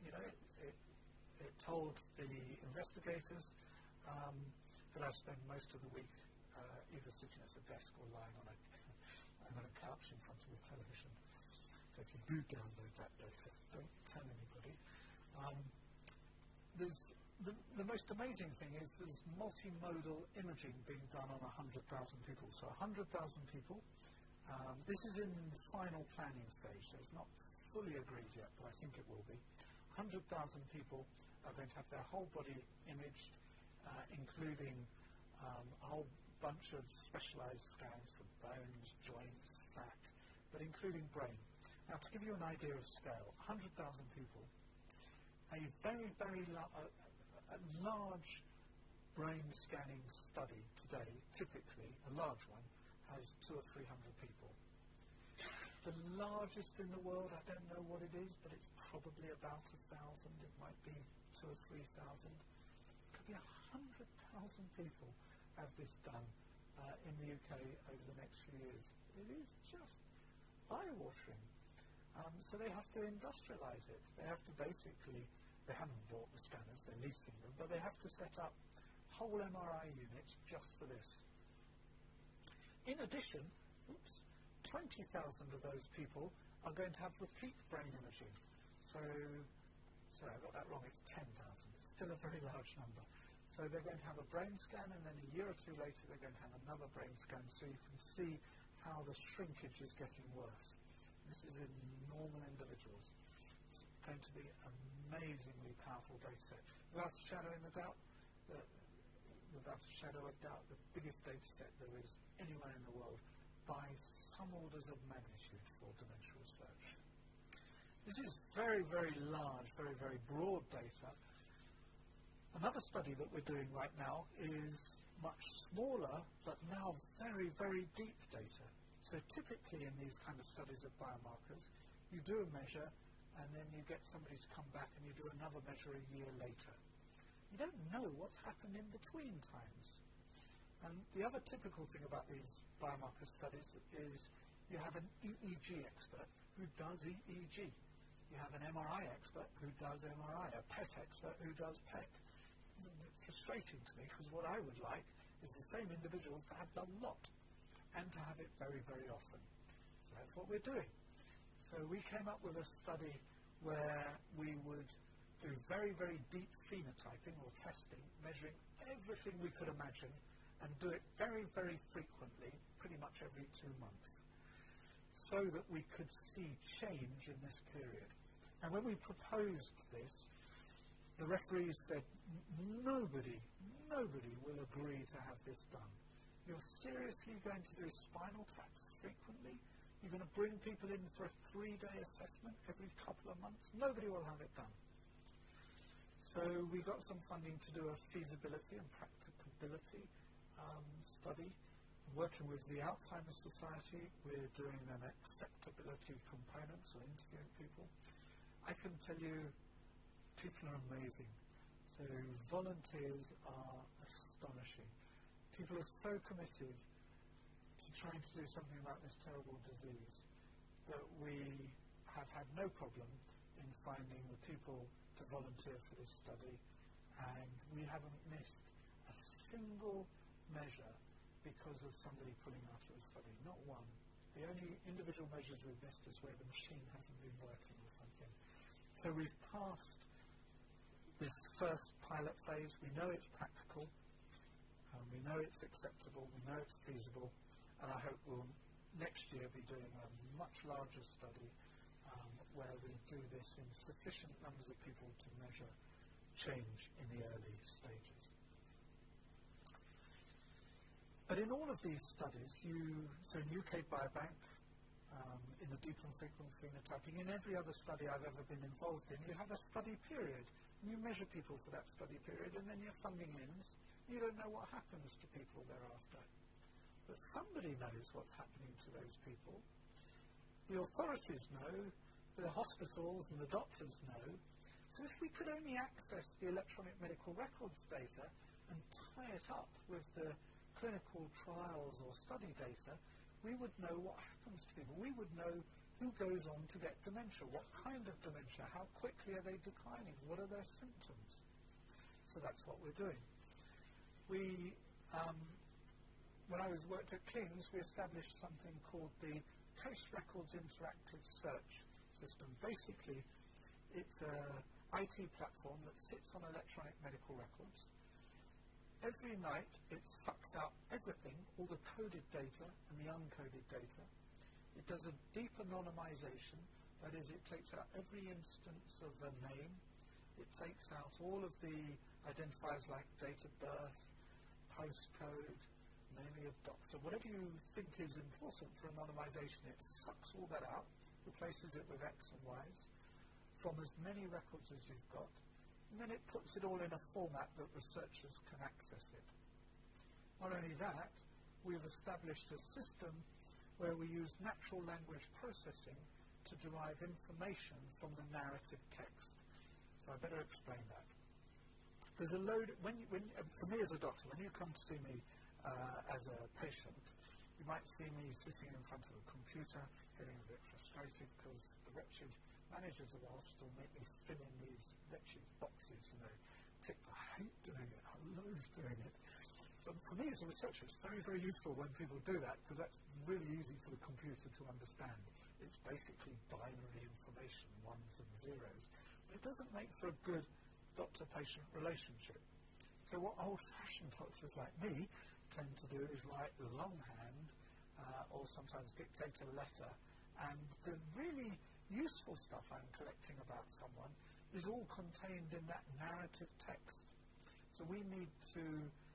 it told the investigators that I spend most of the week either sitting at a desk or lying on a couch in front of the television. So if you do download that data, don't tell anybody. The most amazing thing is there's multimodal imaging being done on 100,000 people. So 100,000 people. This is in final planning stage, so it's not fully agreed yet, but I think it will be. 100,000 people are going to have their whole body imaged, including a whole bunch of specialized scans for bones, joints, fat, but including brain. Now, to give you an idea of scale, 100,000 people, a very, very large brain scanning study today, typically, a large one, has 200 or 300 people. The largest in the world, I don't know what it is, but it's probably about 1,000. It might be 2,000 or 3,000. It could be 100,000 people have this done in the UK over the next few years. It is just eye-watering. So they have to industrialize it. They have to basically, they haven't bought the scanners, they're leasing them, but they have to set up whole MRI units just for this. In addition, 20,000 of those people are going to have repeat brain imaging. So, sorry, I got that wrong, it's 10,000. It's still a very large number. So they're going to have a brain scan, and then a year or two later they're going to have another brain scan, so you can see how the shrinkage is getting worse. This is in normal individuals. It's going to be an amazingly powerful data set. Without a shadow of doubt, the biggest data set there is anywhere in the world by some orders of magnitude for dementia research. This is very, very large, very, very broad data. Another study that we're doing right now is much smaller, but now very, very deep data. So typically in these kind of studies of biomarkers, you do a measure, and then you get somebody to come back and you do another measure a year later. You don't know what's happened in between times. And the other typical thing about these biomarker studies is you have an EEG expert who does EEG. You have an MRI expert who does MRI, a PET expert who does PET. It's frustrating to me, because what I would like is the same individuals to have done a lot and to have it very, very often. So that's what we're doing. So we came up with a study where we would do very, very deep phenotyping or testing, measuring everything we could imagine, and do it very, very frequently, pretty much every 2 months, so that we could see change in this period. And when we proposed this, the referees said, nobody will agree to have this done. You're seriously going to do spinal taps frequently? You're going to bring people in for a 3-day assessment every couple of months? Nobody will have it done. So we got some funding to do a feasibility and practicability study. Working with the Alzheimer Society, we're doing an acceptability component, so interviewing people. I can tell you, people are amazing. So volunteers are astonishing. People are so committed to trying to do something about this terrible disease that we have had no problem in finding the people to volunteer for this study, and we haven't missed a single measure because of somebody pulling out of the study, not one. The only individual measures we've missed is where the machine hasn't been working or something. So we've passed this first pilot phase. We know it's practical, we know it's acceptable, we know it's feasible, and I hope we'll next year be doing a much larger study where we do this in sufficient numbers of people to measure change in the early stages. But in all of these studies, so in UK Biobank, in the deep and frequent phenotyping, in every other study I've ever been involved in, you have a study period. And you measure people for that study period, and then your funding ends. You don't know what happens to people thereafter. But somebody knows what's happening to those people. The authorities know, the hospitals and the doctors know. So if we could only access the electronic medical records data and tie it up with the clinical trials or study data, we would know what happens to people. We would know who goes on to get dementia, what kind of dementia, how quickly are they declining, what are their symptoms. So that's what we're doing. When I worked at King's, we established something called the Case Records Interactive Search System. Basically, it's an IT platform that sits on electronic medical records. Every night, it sucks out everything, all the coded data and the uncoded data. It does a deep anonymization. That is, it takes out every instance of a name. It takes out all of the identifiers like date of birth, postcode, name of your doctor, whatever you think is important for anonymization. It sucks all that out, replaces it with X and Y's from as many records as you've got. And then it puts it all in a format that researchers can access it. Not only that, we've established a system where we use natural language processing to derive information from the narrative text. So I better explain that. There's a load, for me as a doctor, when you come to see me as a patient, you might see me sitting in front of a computer, getting a bit frustrated because the wretched managers of the hospital make me fill in these wretched boxes, I hate doing it, I loathe doing it. But for me as a researcher, it's very, very useful when people do that, because that's really easy for the computer to understand. It's basically binary information, ones and zeros. But it doesn't make for a good doctor-patient relationship. So what old-fashioned doctors like me tend to do is write longhand or sometimes dictate a letter. And the really useful stuff I'm collecting about someone is all contained in that narrative text. So we need to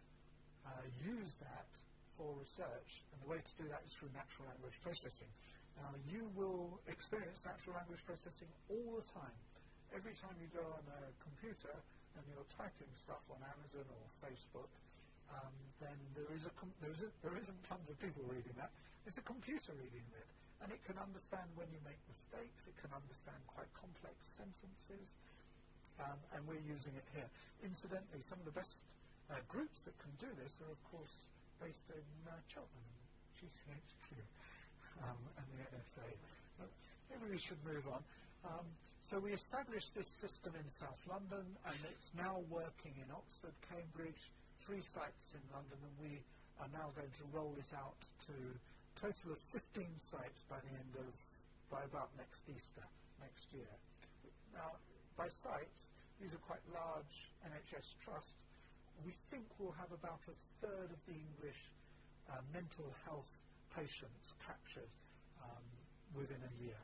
use that for research, and the way to do that is through natural language processing. Now, you will experience natural language processing all the time. Every time you go on a computer and you're typing stuff on Amazon or Facebook, then there isn't tons of people reading that. It's a computer reading it. And it can understand when you make mistakes, it can understand quite complex sentences, and we're using it here. Incidentally, some of the best groups that can do this are, of course, based in Cheltenham, GCHQ, and the NSA. But maybe we should move on. So we established this system in South London, and it's now working in Oxford, Cambridge, 3 sites in London, and we are now going to roll it out to a total of 15 sites by about next Easter, next year. Now, by sites, these are quite large NHS trusts. We think we'll have about a third of the English mental health patients captured within a year.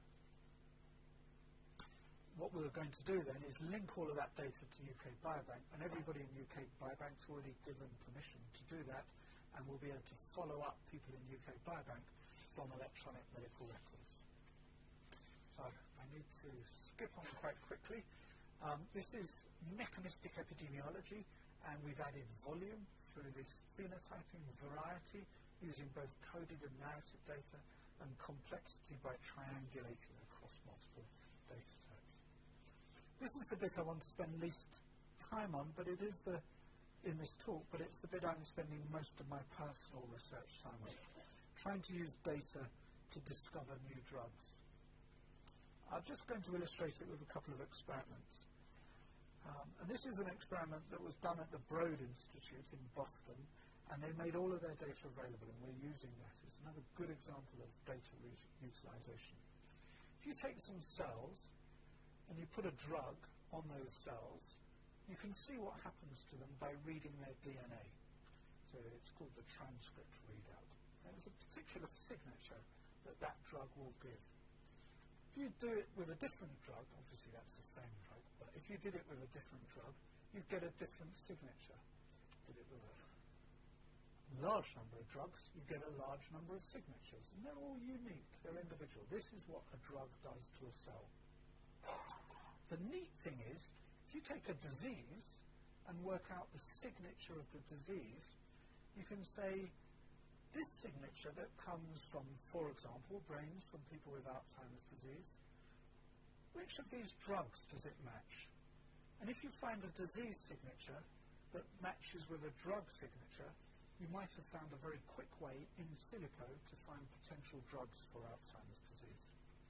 What we're going to do then is link all of that data to UK Biobank, and everybody in UK Biobank's already given permission to do that, and we'll be able to follow up people in UK Biobank from electronic medical records. So I need to skip on quite quickly. This is mechanistic epidemiology, and we've added volume through this phenotyping variety using both coded and narrative data, and complexity by triangulating across multiple data types. This is the bit I want to spend least time on, but it is in this talk, but it's the bit I'm spending most of my personal research time on, trying to use data to discover new drugs. I'm just going to illustrate it with a couple of experiments. And this is an experiment that was done at the Broad Institute in Boston, and they made all of their data available, and we're using that. It's another good example of data utilization. If you take some cells and you put a drug on those cells, you can see what happens to them by reading their DNA. So it's called the transcript readout. There's a particular signature that that drug will give. If you do it with a different drug, obviously that's the same drug, but if you did it with a different drug, you'd get a different signature. Did it with a large number of drugs, you get a large number of signatures. And they're all unique, they're individual. This is what a drug does to a cell. The neat thing is, if you take a disease and work out the signature of the disease, you can say, this signature that comes from, for example, brains from people with Alzheimer's disease, which of these drugs does it match? And if you find a disease signature that matches with a drug signature, you might have found a very quick way in silico to find potential drugs for Alzheimer's disease.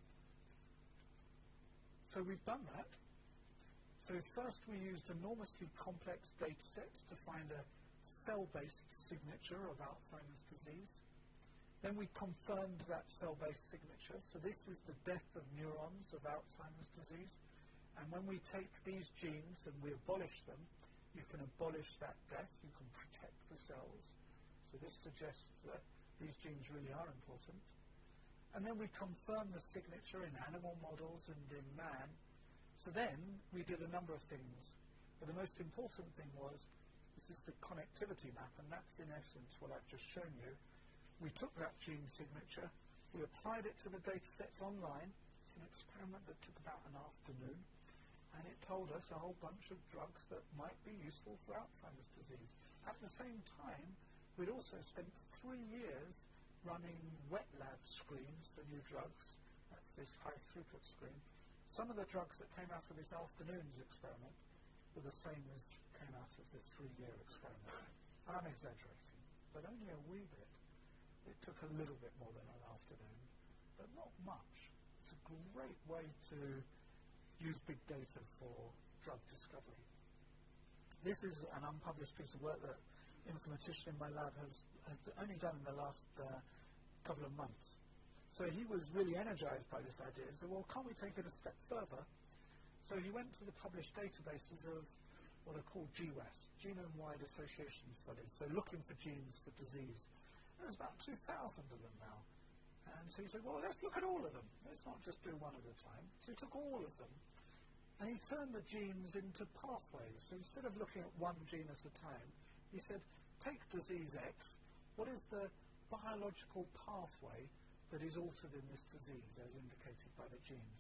So we've done that. So first we used enormously complex data sets to find a cell-based signature of Alzheimer's disease. Then we confirmed that cell-based signature. So this is the death of neurons of Alzheimer's disease. And when we take these genes and we abolish them, you can abolish that death, you can protect the cells. So this suggests that these genes really are important. And then we confirm the signature in animal models and in man. So then we did a number of things. But the most important thing was, this is the connectivity map, and that's in essence what I've just shown you. We took that gene signature, we applied it to the data sets online. It's an experiment that took about an afternoon, and it told us a whole bunch of drugs that might be useful for Alzheimer's disease. At the same time, we'd also spent 3 years running wet lab screens for new drugs. That's this high throughput screen. Some of the drugs that came out of this afternoon's experiment were the same as came out of this 3-year experiment. I'm exaggerating, but only a wee bit. It took a little bit more than an afternoon, but not much. It's a great way to use big data for drug discovery. This is an unpublished piece of work that an informatician in my lab has only done in the last couple of months. So he was really energized by this idea. He said, well, can't we take it a step further? So he went to the published databases of what are called GWAS, Genome-Wide Association Studies, so looking for genes for disease. There's about 2,000 of them now. And so he said, well, let's look at all of them. Let's not just do one at a time. So he took all of them, and he turned the genes into pathways. So instead of looking at one gene at a time, he said, take disease X, what is the biological pathway that is altered in this disease, as indicated by the genes?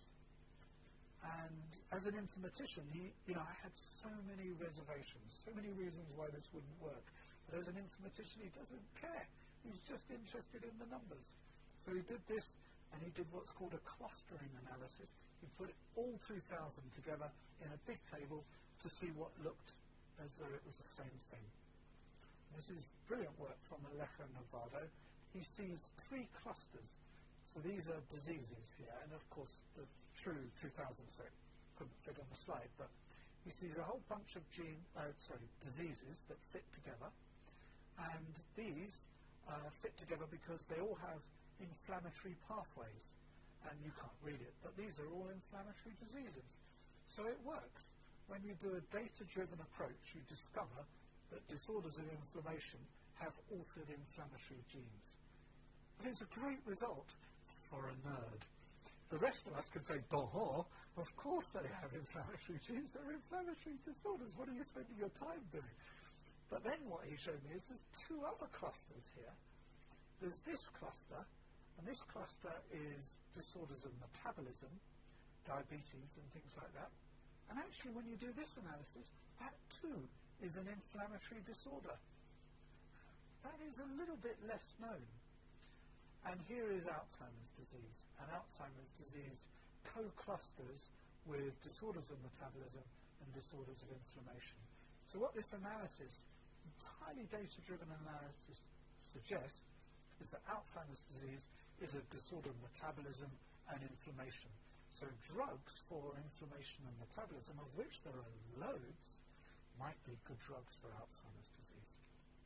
And as an informatician, I had so many reservations, so many reasons why this wouldn't work. But as an informatician, he doesn't care. He's just interested in the numbers. So he did this, and he did what's called a clustering analysis. He put all 2,000 together in a big table to see what looked as though it was the same thing. This is brilliant work from Alejo Novardo. He sees 3 clusters. So these are diseases here, and of course the true 2,000 set couldn't fit on the slide, but he sees a whole bunch of diseases that fit together, and these fit together because they all have inflammatory pathways, and you can't read it, but these are all inflammatory diseases. So it works. When you do a data-driven approach, you discover that disorders of inflammation have altered inflammatory genes. And it's a great result for a nerd. The rest of us can say, of course they have inflammatory genes. They're inflammatory disorders. What are you spending your time doing? But then what he showed me is there's 2 other clusters here. There's this cluster, and this cluster is disorders of metabolism, diabetes and things like that. And actually, when you do this analysis, that too is an inflammatory disorder. That is a little bit less known. And here is Alzheimer's disease. And Alzheimer's disease co-clusters with disorders of metabolism and disorders of inflammation. So what this analysis, entirely data-driven analysis, suggests is that Alzheimer's disease is a disorder of metabolism and inflammation. So drugs for inflammation and metabolism, of which there are loads, might be good drugs for Alzheimer's disease.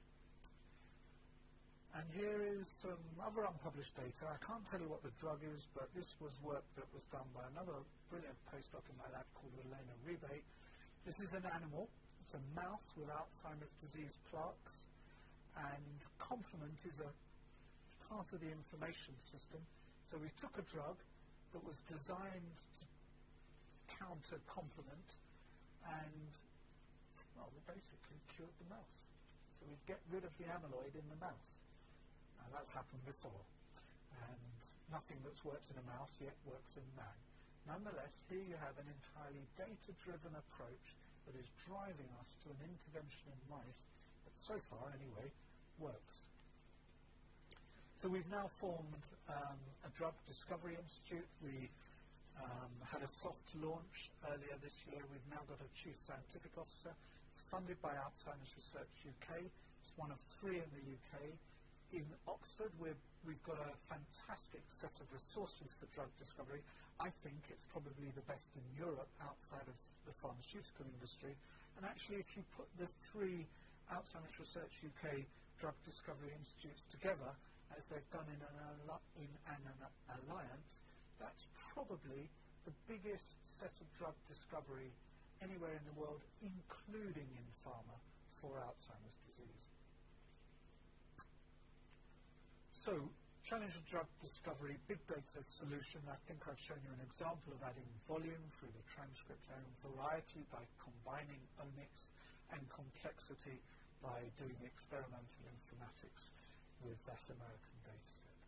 And here is some other unpublished data. I can't tell you what the drug is, but this was work that was done by another brilliant postdoc in my lab called Elena Rebate. This is an animal. It's a mouse with Alzheimer's disease plaques, and complement is a part of the inflammation system. So we took a drug that was designed to counter complement, and, well, we basically cured the mouse. So we'd get rid of the amyloid in the mouse. Now, that's happened before, and nothing that's worked in a mouse yet works in man. Nonetheless, here you have an entirely data-driven approach that is driving us to an intervention in mice that, so far anyway, works. So we've now formed a drug discovery institute. We had a soft launch earlier this year. We've now got a chief scientific officer. It's funded by Alzheimer's Research UK. It's one of 3 in the UK. In Oxford, we've got a fantastic set of resources for drug discovery. I think it's probably the best in Europe outside of the pharmaceutical industry. And actually, if you put the 3 Alzheimer's Research UK drug discovery institutes together, as they've done in an alliance, that's probably the biggest set of drug discovery anywhere in the world, including in pharma, for Alzheimer's disease. So, challenge of drug discovery, big data solution. I think I've shown you an example of adding volume through the transcriptome, variety by combining omics, and complexity by doing experimental informatics with that American data set.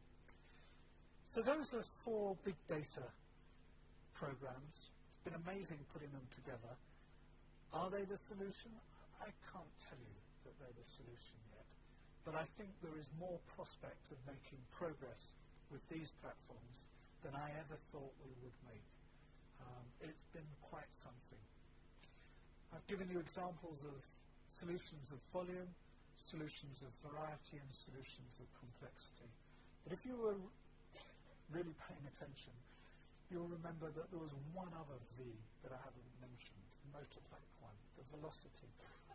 So those are 4 big data programs. It's been amazing putting them together. Are they the solution? I can't tell you that they're the solution yet. But I think there is more prospect of making progress with these platforms than I ever thought we would make. It's been quite something. I've given you examples of solutions of volume, solutions of variety, and solutions of complexity. But if you were really paying attention, you'll remember that there was one other V that I haven't mentioned, the motorbike one, the velocity.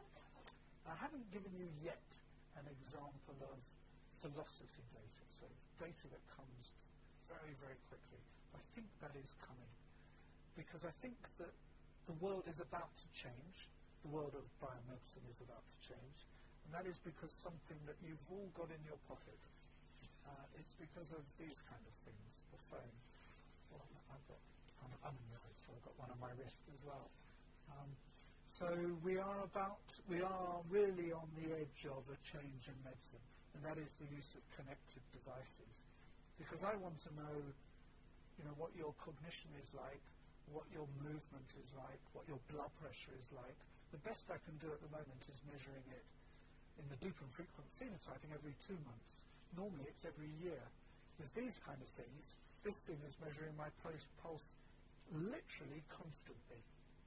I haven't given you yet an example of velocity data, so data that comes very, very quickly. I think that is coming, because I think that the world is about to change. The world of biomedicine is about to change. And that is because something that you've all got in your pocket. It's because of these kind of things, the phone. Well, I'm married, so I've got one on my wrist as well. So we are really on the edge of a change in medicine, and that is the use of connected devices. Because I want to know, what your cognition is like, what your movement is like, what your blood pressure is like. The best I can do at the moment is measuring it in the deep and frequent phenotyping every 2 months. Normally it's every year. With these kind of things, this thing is measuring my pulse literally constantly.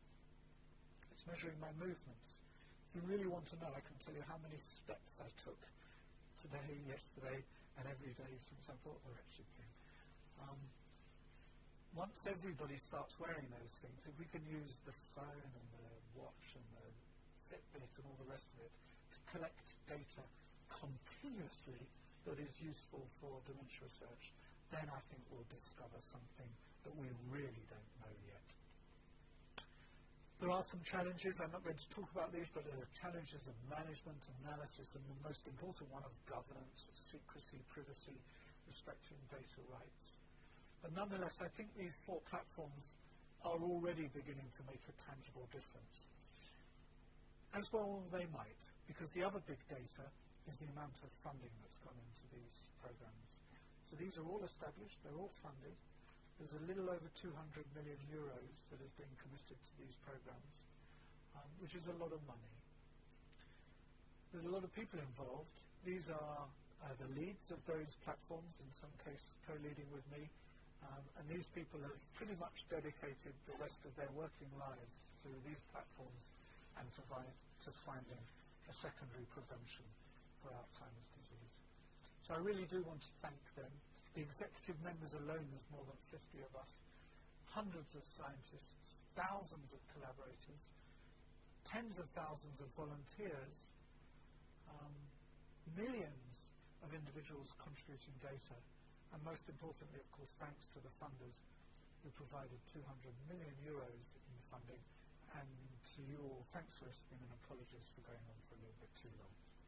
It's measuring my movements. If you really want to know, I can tell you how many steps I took today, yesterday, and every day since I bought the wretched thing. Once everybody starts wearing those things, if we can use the phone and the watch and the Fitbit and all the rest of it to collect data continuously that is useful for dementia research, then I think we'll discover something that we really don't know yet. There are some challenges. I'm not going to talk about these, but there are challenges of management, analysis, and the most important one of governance, secrecy, privacy, respecting data rights. But nonetheless, I think these 4 platforms are already beginning to make a tangible difference. As well they might, because the other big data is the amount of funding that's gone into these programs. So these are all established, they're all funded. There's a little over 200 million euros that has been committed to these programs, which is a lot of money. There's a lot of people involved. These are the leads of those platforms, in some case co-leading with me, and these people have pretty much dedicated the rest of their working lives to these platforms and to finding a secondary prevention for Alzheimer's disease. So I really do want to thank them. The executive members alone, there's more than 50 of us, hundreds of scientists, thousands of collaborators, tens of thousands of volunteers, millions of individuals contributing data, and most importantly, of course, thanks to the funders who provided 200 million euros in funding, and to you all, thanks for listening, and apologies for going on for a little bit too long.